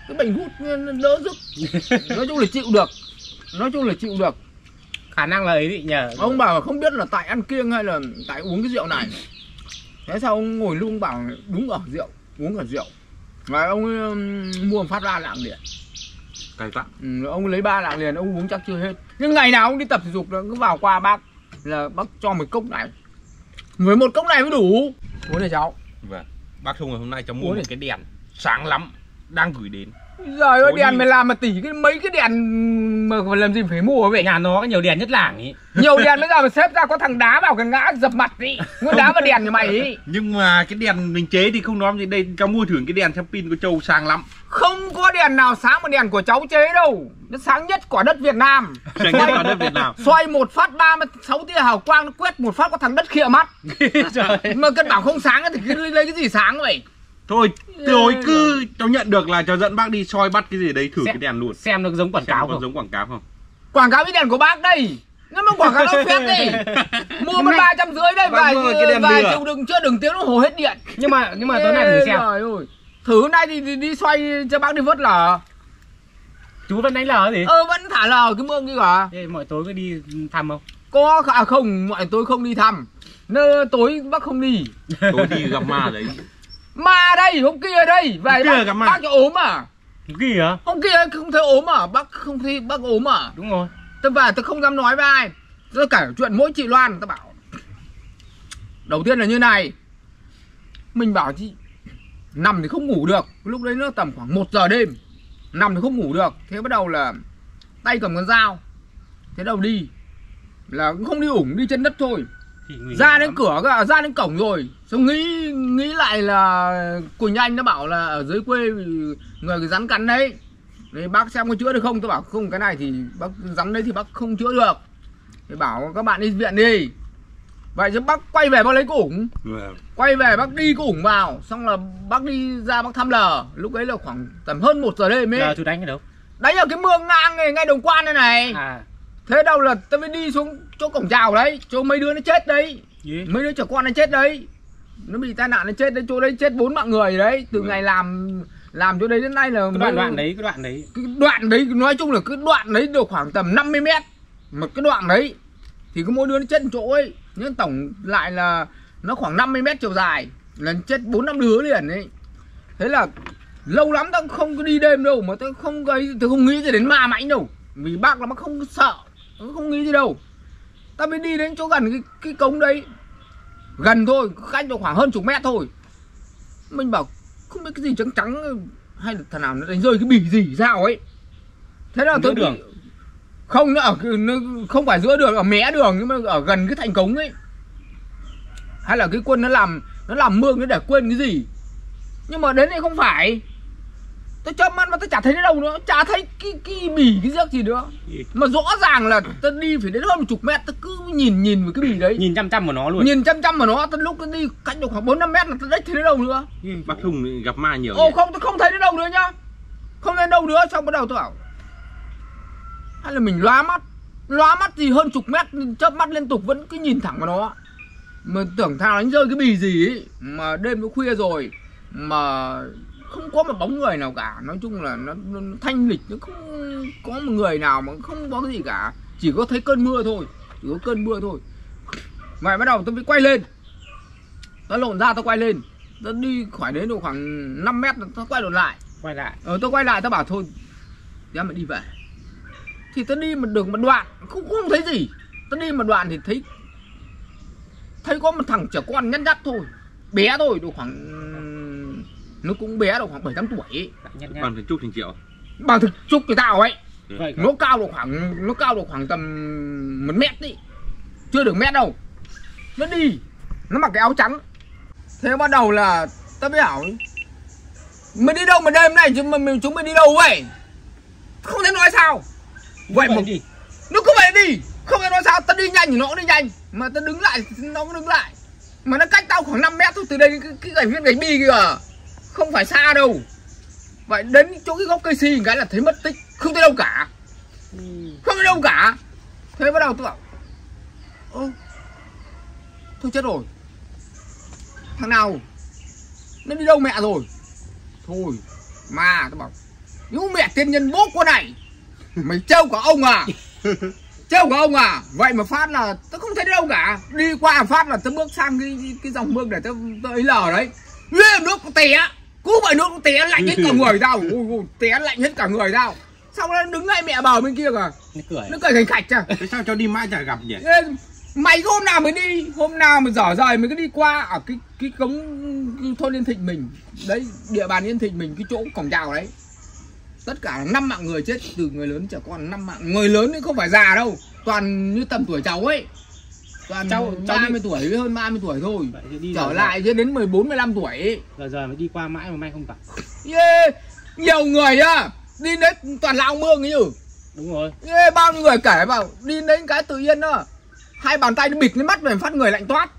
cái bệnh gút đỡ rức. Nói chung là chịu được, nói chung là chịu được.
Khả năng là ấy bị nhờ.
Ông bảo không biết là tại ăn kiêng hay là tại uống cái rượu này. Thế sao ông ngồi luôn bảo đúng ở rượu, uống cả rượu. Và ông mua một phát 3 lạng liền.
Cay quá.
Ông lấy 3 lạng liền, ông uống chắc chưa hết. Nhưng ngày nào ông đi tập thể dục cứ vào qua bác là bác cho một cốc này. Với một cốc này mới đủ. Uống này cháu.
Vâng. Bác Hùng hôm nay cháu mua
Uống
một cái đèn sáng lắm đang gửi đến.
Giời ơi, đèn mày làm mà tỷ cái mấy cái đèn mà làm gì phải mua vậy?
Nhà nó có nhiều đèn nhất làng ý.
Nhiều đèn bây giờ mà xếp ra có thằng đá vào cái ngã dập mặt đi. Ngươi đá vào đèn như mày ý.
Nhưng mà cái đèn mình chế thì không nói gì, đây cháu mua thử cái đèn theo pin của Châu sáng lắm.
Không có đèn nào sáng mà đèn của cháu chế đâu. Nó sáng nhất quả đất Việt Nam.
Sáng nhất quả đất Việt Nam.
Xoay một phát 36 tia hào quang, nó quét một phát có thằng đất khịa mắt. Mà cân bảo không sáng thì cứ lấy cái gì sáng vậy?
Thôi cứ cháu nhận được là cháu dẫn bác đi soi bắt cái gì đấy thử cái đèn luôn.
Xem nó giống quảng cáo
có
không?
giống quảng cáo không?
Quảng cáo cái đèn của bác đây. Nhưng mà quảng cáo nó phép đi. Mua mất 350 đây, vài triệu đừng tiếng nó hồ hết điện.
Nhưng mà tối nay thử xem.
Thử nay thì đi xoay cho bác đi vớt lờ.
Chú vẫn đánh lờ gì?
Vẫn thả lờ cái mương kia cả.
Thế mọi tối có đi thăm không?
Có không, mọi tối không đi thăm. Tối bác không đi.
Tối đi gặp ma đấy.
Ma đây, hôm kia đây. Vậy bác cho ốm à?
Hôm kia hả?
Hôm kia không thấy ốm à? Bác không thấy bác ốm à?
Đúng rồi.
Tôi không dám nói với ai. Tôi cả chuyện mỗi chị Loan tôi bảo. Đầu tiên là như này. Mình bảo chị nằm thì không ngủ được. Lúc đấy nó tầm khoảng 1 giờ đêm. Nằm thì không ngủ được. Thế bắt đầu là tay cầm con dao. Thế đầu đi là cũng không đi ủng, đi chân đất thôi. Ra đến cửa, ra đến cổng rồi. Xong nghĩ lại là Quỳnh Anh nó bảo là ở dưới quê người rắn cắn đấy. Đấy bác xem có chữa được không? Tôi bảo không, cái này thì bác rắn đấy thì bác không chữa được. Thì bảo các bạn đi viện đi. Vậy chứ bác quay về bác lấy cái ủng. Quay về bác đi cái ủng vào. Xong là bác đi ra bác thăm lờ. Lúc ấy là khoảng tầm hơn 1 giờ đêm ấy.
Giờ chú đánh ở đâu?
Đánh ở cái mương ngang này, ngay Đồng Quan đây này. Thế đâu là tôi mới đi xuống chỗ cổng chào đấy. Chỗ mấy đứa nó chết đấy. Mấy đứa trẻ con nó chết đấy. Nó bị tai nạn nó chết đấy. Chỗ đấy chết 4 mạng người đấy. Từ ngày làm chỗ đấy đến nay là
cái đoạn đấy.
Cái đoạn đấy nói chung là cái đoạn đấy được khoảng tầm 50 mét. Một cái đoạn đấy thì có mỗi đứa nó chết một chỗ ấy. Nhưng tổng lại là nó khoảng 50 mét chiều dài. Là chết 4-5 đứa liền ấy. Thế là lâu lắm tao không có đi đêm đâu. Mà tôi không nghĩ gì đến ma mãnh đâu. Vì bác là bác không sợ, không nghĩ gì đâu. Tao mới đi đến chỗ gần cái cống đấy. Gần thôi, cách được khoảng hơn chục mét thôi. Mình bảo không biết cái gì trắng trắng hay là thằng nào nó đánh rơi cái bì gì sao ấy. Thế là tôi đường. Không, nó không phải giữa đường, ở mé đường, nhưng mà ở gần cái thành cống ấy. Hay là cái quân nó làm mương nó để quên cái gì. Nhưng mà đến đây không phải. Tôi chớp mắt mà tôi chả thấy đến đâu nữa. Chả thấy cái bì cái giấc gì nữa. Mà rõ ràng là tôi đi phải đến hơn 10 mét. Tôi cứ nhìn vào cái bì đấy.
Nhìn chăm vào nó luôn.
Nhìn chăm vào nó. Tôi lúc tôi đi cách được khoảng 4-5 mét là tôi đếch thấy đến đâu nữa.
Bác Hùng gặp ma nhiều.
Không, tôi không thấy đến đâu nữa nhá. Không thấy đâu nữa. Xong bắt đầu tôi bảo hay là mình lóa mắt gì hơn 10 mét. Chớp mắt liên tục vẫn cứ nhìn thẳng vào nó. Mà tưởng thằng đánh rơi cái bì gì ấy. Mà đêm nó khuya rồi. Mà không có một bóng người nào cả. Nói chung là nó thanh lịch. Nó không có một người nào mà không có cái gì cả. Chỉ có thấy cơn mưa thôi. Vậy bắt đầu tôi mới quay lên. Tôi lộn ra tôi quay lên. Tôi đi khỏi đến độ khoảng 5 mét. Tôi quay lộn lại. Tôi quay lại tôi bảo thôi em mới đi về. Thì tôi đi một đường một đoạn không thấy gì. Tôi đi một đoạn thì thấy có một thằng trẻ con nhắt thôi. Bé thôi, độ khoảng nó cũng bé độ khoảng 7-8 tuổi ấy.
Bằng thực Trúc Thành Triệu.
Bằng thực Trúc cái tao ấy. Nó cao độ khoảng tầm 1 mét đi. Chưa được mét đâu. Nó đi, nó mặc cái áo trắng. Thế bắt đầu là tao mới bảo mày đi đâu mà đêm này chúng mày đi đâu vậy? Không thể nói sao. Vậy mà nó cứ vậy đi. Không thể nói sao, tao đi nhanh thì nó cũng đi nhanh. Mà tao đứng lại nó cũng đứng lại. Mà nó cách tao khoảng 5 mét thôi. Từ đây cái gành bi kìa. Không phải xa đâu. Vậy đến chỗ cái gốc cây xì cái là thấy mất tích. Không thấy đâu cả. Không thấy đâu cả. Thế bắt đầu tôi bảo thôi chết rồi. Thằng nào nó đi đâu mẹ rồi. Thôi mà tôi bảo Những mẹ tiên nhân bố con này, mày trêu cả ông à? Trêu cả ông à? Vậy mà phát là tao không thấy đâu cả. Đi qua phát là tao bước sang cái dòng mương để tao ấy lờ đấy. Nước có té, cú vậy nước có té lạnh hết cả người tao. Ui, té lạnh hết cả người tao. Xong nó đứng ngay mẹ bờ bên kia kìa. Nó cười thành khạch à.
Thế sao cho đi mãi chả gặp nhỉ?
Mày có hôm nào mới đi, hôm nào mà dở rời mình cứ đi qua ở cái cống thôn Yên Thịnh mình. Đấy, địa bàn Yên Thịnh mình, cái chỗ cổng chào đấy. Tất cả là 5 mạng người chết, từ người lớn trẻ con 5 mạng. Người lớn ấy không phải già đâu, toàn như tầm tuổi cháu ấy. Toàn cháu 30 tuổi với hơn 30 tuổi thôi. Trở lại chứ đến 14 15 tuổi ấy.
Giờ mới đi qua mãi mà may không gặp.
Nhiều người á, đi đấy toàn là ông mương ấy nhỉ.
Đúng rồi.
Bao nhiêu người kể vào, đi đến cái tự nhiên đó, hai bàn tay nó bịt cái mắt về phát người lạnh toát.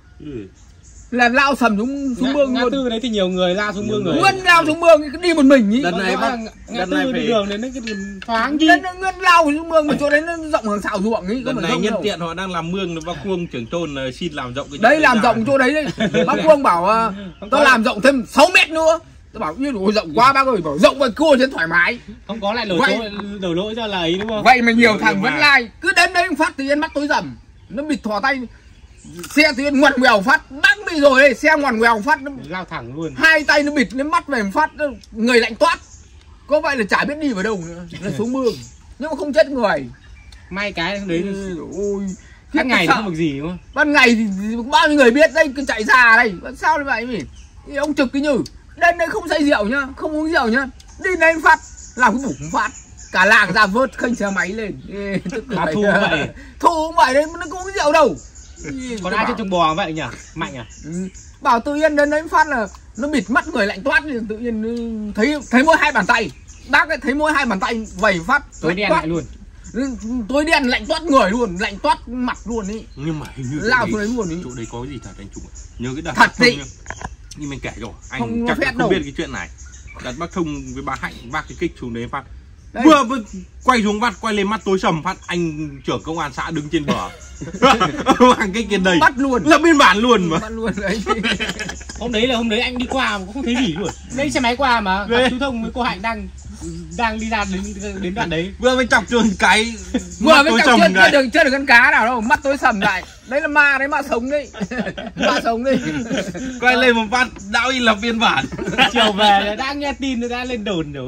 Là lao sầm xuống mương luôn.
Ngã tư đấy thì nhiều người lao xuống mương rồi.
Nguyên lao xuống mương cứ đi một mình ý.
Lần này bác
ngã tư phải đường đến cái đường thoáng chi.
Nguyên lao xuống mương mà chỗ đấy nó rộng hàng xào ruộng ấy.
Lần này nhân tiện họ đang làm mương, bác Cuông trưởng thôn xin làm rộng cái
đấy, làm rộng chỗ đấy đấy. Bác Cuông bảo tôi làm rộng thêm 6 mét nữa. Tôi bảo như đủ rộng quá bác ơi, bảo rộng vậy cua cho thoải mái.
Không có lại đổ lỗi ra là ấy đúng không?
Vậy mà nhiều thằng vẫn lai, cứ đến đấy phát tự nhiên mắt tối rầm. Nó bịt thò tay. Xe tự nhiên ngoằn ngoèo phát, bác bị rồi đây, xe ngoằn ngoèo phát nó
lao thẳng luôn.
Hai tay nó bịt lên mắt về phát, người lạnh toát. Có vậy là chả biết đi vào đâu nữa, là xuống mương. Nhưng mà không chết người.
May cái đấy.
Ôi,
ban ngày không được gì đúng không?
Ban ngày thì bao nhiêu người biết đây, cứ chạy ra đây. Sao như vậy nhỉ? Ông Trực cái nhử. Đến đây không say rượu nhá, không uống rượu nhá. Đi lên phát, làm cái bụng phát. Cả làng ra vớt khênh xe máy lên.
Thu vậy.
Thu cũng vậy đấy, nó không uống rượu đâu.
Còn ai trên trồng bò vậy nhỉ? Mạnh à?
Bảo tự nhiên đến đấy phát là nó bịt mắt người lạnh toát, tự nhiên thấy mỗi hai bàn tay. Bác ấy thấy mỗi hai bàn tay vẩy phát
tối đen lại luôn.
Tối đen lạnh toát người luôn, lạnh toát mặt luôn ý.
Nhưng mà hình như
lao xuống đấy luôn ý.
Chỗ đấy có cái gì thật anh Trung ạ? Nhớ cái đợt
thật đấy.
Nhưng mình kể rồi, anh
không
chắc là không
đâu.
biết cái chuyện này. Đợt bác Thông với bà Hạnh vác cái kích xuống đấy phát. Vừa quay xuống vắt, quay lên mắt tối sầm phát, anh trưởng công an xã đứng trên bờ. Bằng cái kia đầy.
Bắt luôn.
Là biên bản luôn mà.
Bắt luôn đấy.
Hôm đấy anh đi qua mà cũng không thấy gì luôn. Đây xe máy qua mà chú Thông với cô Hạnh đang đi ra đến đoạn đấy.
Vừa mới chọc chuồn cái
vừa mới chọc chưa được con cá nào đâu, mắt tối sầm lại. Đấy là ma đấy, ma sống đấy. Ma sống đấy.
Quay lên một phát đã đi lập biên bản.
Chiều về đã nghe tin đã lên đồn rồi.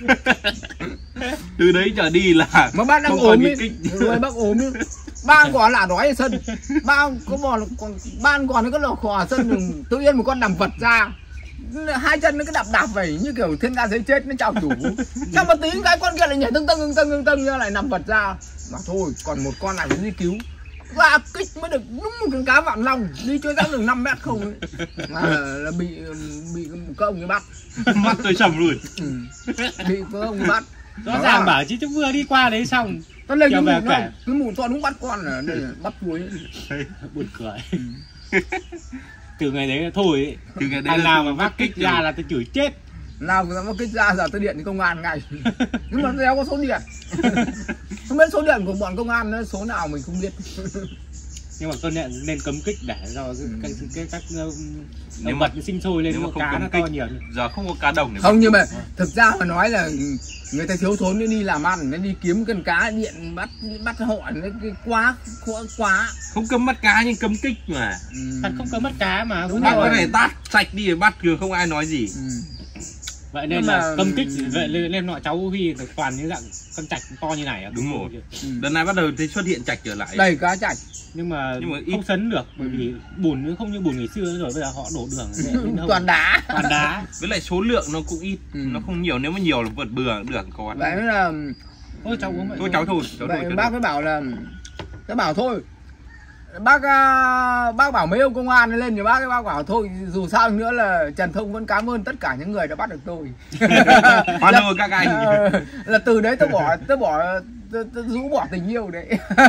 Từ đấy trở đi là
mà bác đang ốm ấy. Rồi bác ốm ấy. Ba còn là đói ở sân. Ba có bò còn ban còn nó có lò khò ở sân, tự nhiên một con nằm vật ra. Hai chân nó cứ đạp vậy như kiểu thiên ca giấy chết nó chào chủ. Xong một tí cái con kia lại nhảy tưng như lại nằm vật ra. Mà thôi còn một con này phải đi cứu. Ra kích mới được đúng một con cá vạn long, đi chơi ra đường 5 mét không ấy. Mà là bị có ông ấy bắt.
Mắt tôi sầm luôn.
Bị có ông ấy bắt.
Rõ ràng bảo chứ vừa đi qua đấy xong.
Tao lên cái mụ to đúng bắt con ở đây bắt chuối.
Buồn cười. Từ ngày đấy thôi ấy.
Từ ngày đấy
thằng nào mà vác kích ra là tôi chửi chết.
Nào người ta vác kích ra giờ tôi điện đến công an ngay. Nhưng mà đéo có số điện. Không biết số điện của bọn công an nó số nào mình không biết.
Nhưng mà công nhận nên cấm kích để cho các động vật sinh sôi lên, cá nó to nhiều.
Giờ không có cá đồng để
không, nhưng mà thực ra mà nói là người ta thiếu thốn đi làm ăn, nó đi kiếm cân cá điện bắt họ nó quá.
Không cấm bắt cá nhưng cấm kích mà.
Thật không cấm bắt cá mà.
Đúng rồi, phải tát sạch đi để bắt rồi không ai nói gì.
Vậy nên là cấm kích vậy lên nọ cháu Huy toàn những dạng con trạch to như này.
Đúng rồi. Lần này bắt đầu thấy xuất hiện trạch trở lại.
Đầy cá trạch.
Nhưng mà không sấn được bởi vì bùn nó không như bùn ngày xưa rồi, bây giờ họ đổ đường
toàn đá.
Với lại số lượng nó cũng ít, nó không nhiều, nếu mà nhiều là vượt bừa được có.
Vậy mới là
thôi cháu uống vậy.
Thôi cháu thôi.
Vậy bác mới bảo là cái bảo thôi. Bác bảo mấy ông công an lên thì bác bảo thôi, dù sao nữa là Trần Thông vẫn cảm ơn tất cả những người đã bắt được tôi.
Hoan hô các anh.
Là từ đấy tôi rũ bỏ tình yêu đấy.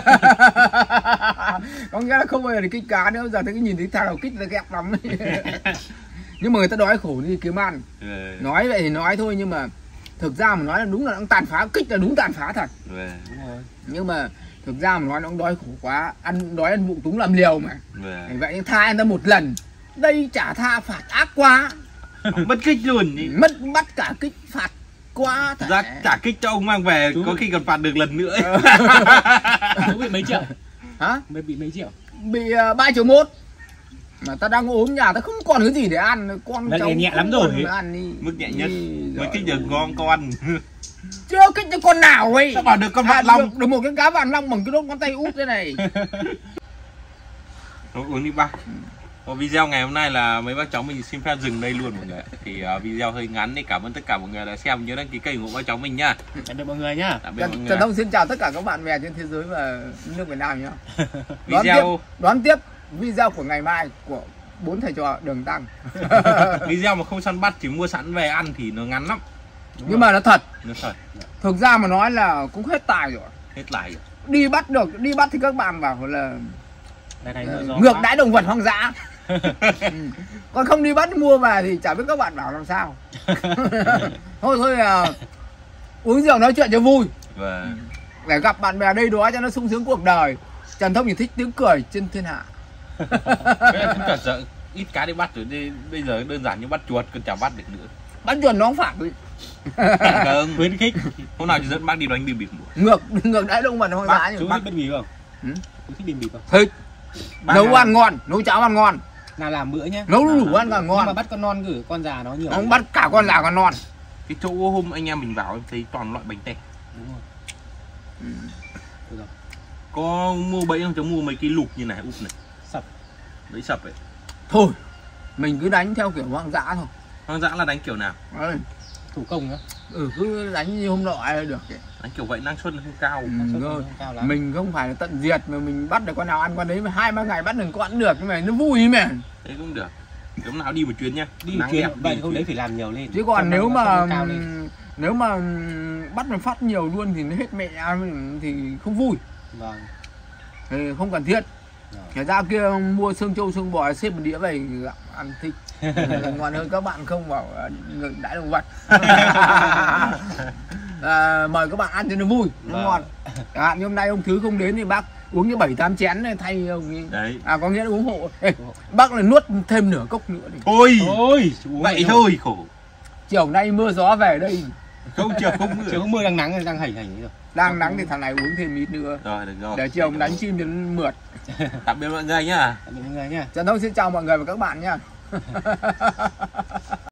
Có nghĩa là không bao giờ để kích cá nữa, giờ tôi nhìn thấy thằng nào kích là ghét lắm. Nhưng mà người ta đói khổ đi kiếm ăn. Nói vậy thì nói thôi, nhưng mà thực ra mà nói là đúng là nó tàn phá, kích là đúng tàn phá thật. Nhưng mà thực ra mà nói nó cũng đói khổ quá, ăn vụ túng làm liều mà. Vậy tha người ta một lần, đây chả tha phạt ác quá.
Mất kích luôn.
Bắt cả kích phạt quá thể.
Ra trả kích cho ông mang về có khi còn phạt được lần nữa.
Chú bị mấy triệu?
Hả?
Mới bị mấy triệu?
Bị 3,1 triệu. Mà ta đang ốm nhà ta không còn cái gì để ăn, con
Lần
cháu
này nhẹ lắm rồi.
ăn đi.
Mức nhẹ nhất
Đi,
mới
rồi.
kích được con.
Chưa kích cho con nào ấy.
Sao bảo được con vạn long.
Được một cái cá vạn long bằng cái đốt ngón tay út thế này.
Thôi uống đi bác. Video ngày hôm nay là mấy bác cháu mình xin phép dừng đây luôn mọi người ạ. Thì video hơi ngắn thì cảm ơn tất cả mọi người đã xem, nhớ đăng ký kênh ủng hộ bác cháu mình nha.
Tạm biệt mọi người nhá.
Tạm biệt mọi
Trần
người.
Thông xin chào tất cả các bạn bè trên thế giới và nước Việt Nam nhé. Đón tiếp video của ngày mai của 4 thầy trò Đường Tăng.
Video mà không săn bắt chỉ mua sẵn về ăn thì nó ngắn lắm.
Nhưng mà nó thật.
Nó thật.
Thực ra mà nói là cũng hết tài rồi.
Hết lại rồi.
Đi bắt được, đi bắt thì các bạn bảo là
Đây này, gió
ngược
quá.
đãi động vật hoang dã. Còn không đi bắt mua về thì chả biết các bạn bảo làm sao. Thôi uống rượu nói chuyện cho vui.
Và
Để gặp bạn bè đây đó cho nó sung sướng cuộc đời. Trần Thông thì thích tiếng cười trên thiên hạ.
cũng thật sợ ít cá đi bắt rồi. Bây giờ đơn giản như bắt chuột còn chả bắt được nữa.
Bắt chuột nó không phải
Không.
Khuyến khích.
Hôm nào thì dẫn bác đi đánh bìm bịp một.
ngược đãi động vật hoang dã.
Chú thích bánh mì không?
Ừ?
Chú thích bánh mì không?
Thích. Nấu ăn ngon, nấu cháo ăn ngon,
Nào làm bữa nhá.
nấu đủ ăn là
Nhưng mà
ngon.
bắt con non gửi con già nó nhiều.
Ông bắt cả con già con non.
Cái chỗ hôm anh em mình vào em thấy toàn loại bánh tét.
Đúng rồi. Được rồi.
Có mua bẫy không cháu, mua mấy cái lục như này úp này.
Sập.
Bẫy sập ấy.
Thôi mình cứ đánh theo kiểu hoang dã thôi.
Hoang dã là đánh kiểu nào?
Đấy.
Thủ công nữa.
Cứ đánh như hôm nọ là được.
Đánh kiểu vậy năng suất nó không cao.
Rồi.
Cao lắm.
Mình không phải là tận diệt mà mình bắt được con nào ăn con đấy mà 2-3 ngày bắt được con ăn được, nhưng mà nó vui mà.
Thế cũng được. Hôm nào đi một chuyến nhá.
Đi
Nắng
chuyến
đẹp,
vậy
đi
hôm
chuyến.
đấy phải làm nhiều lên.
Chứ còn
Cho
nếu
nó
mà
cao lên.
bắt mình phát nhiều luôn thì nó hết mẹ thì không vui.
Vâng.
Thì không cần thiết.
Rồi.
Kể ra kia mua xương trâu xương bò xếp một đĩa về ăn thích. Ngon hơn các bạn không bảo ngược đãi động vật. Mời các bạn ăn cho nó vui, nó
Vâng.
ngon. Chẳng hạn như hôm nay ông Thứ không đến thì bác uống như 7-8 chén này thay ông ấy.
Đấy.
Có nghĩa là uống hộ. Ê, bác là nuốt thêm nửa cốc nữa đi.
Thôi.
Ôi, chú uống
Vậy thôi khổ.
Chiều nay mưa gió về đây,
Không chiều không mưa.
Chiều không mưa đang nắng đang hẩy rồi.
đang nắng thì thằng này uống thêm ít nữa.
Rồi được rồi.
Để chiều ông đánh chim cho nó mượt.
Tạm biệt mọi người nhá.
Tạm biệt mọi người nhá.
Trần Thông xin chào mọi người và các bạn nhá.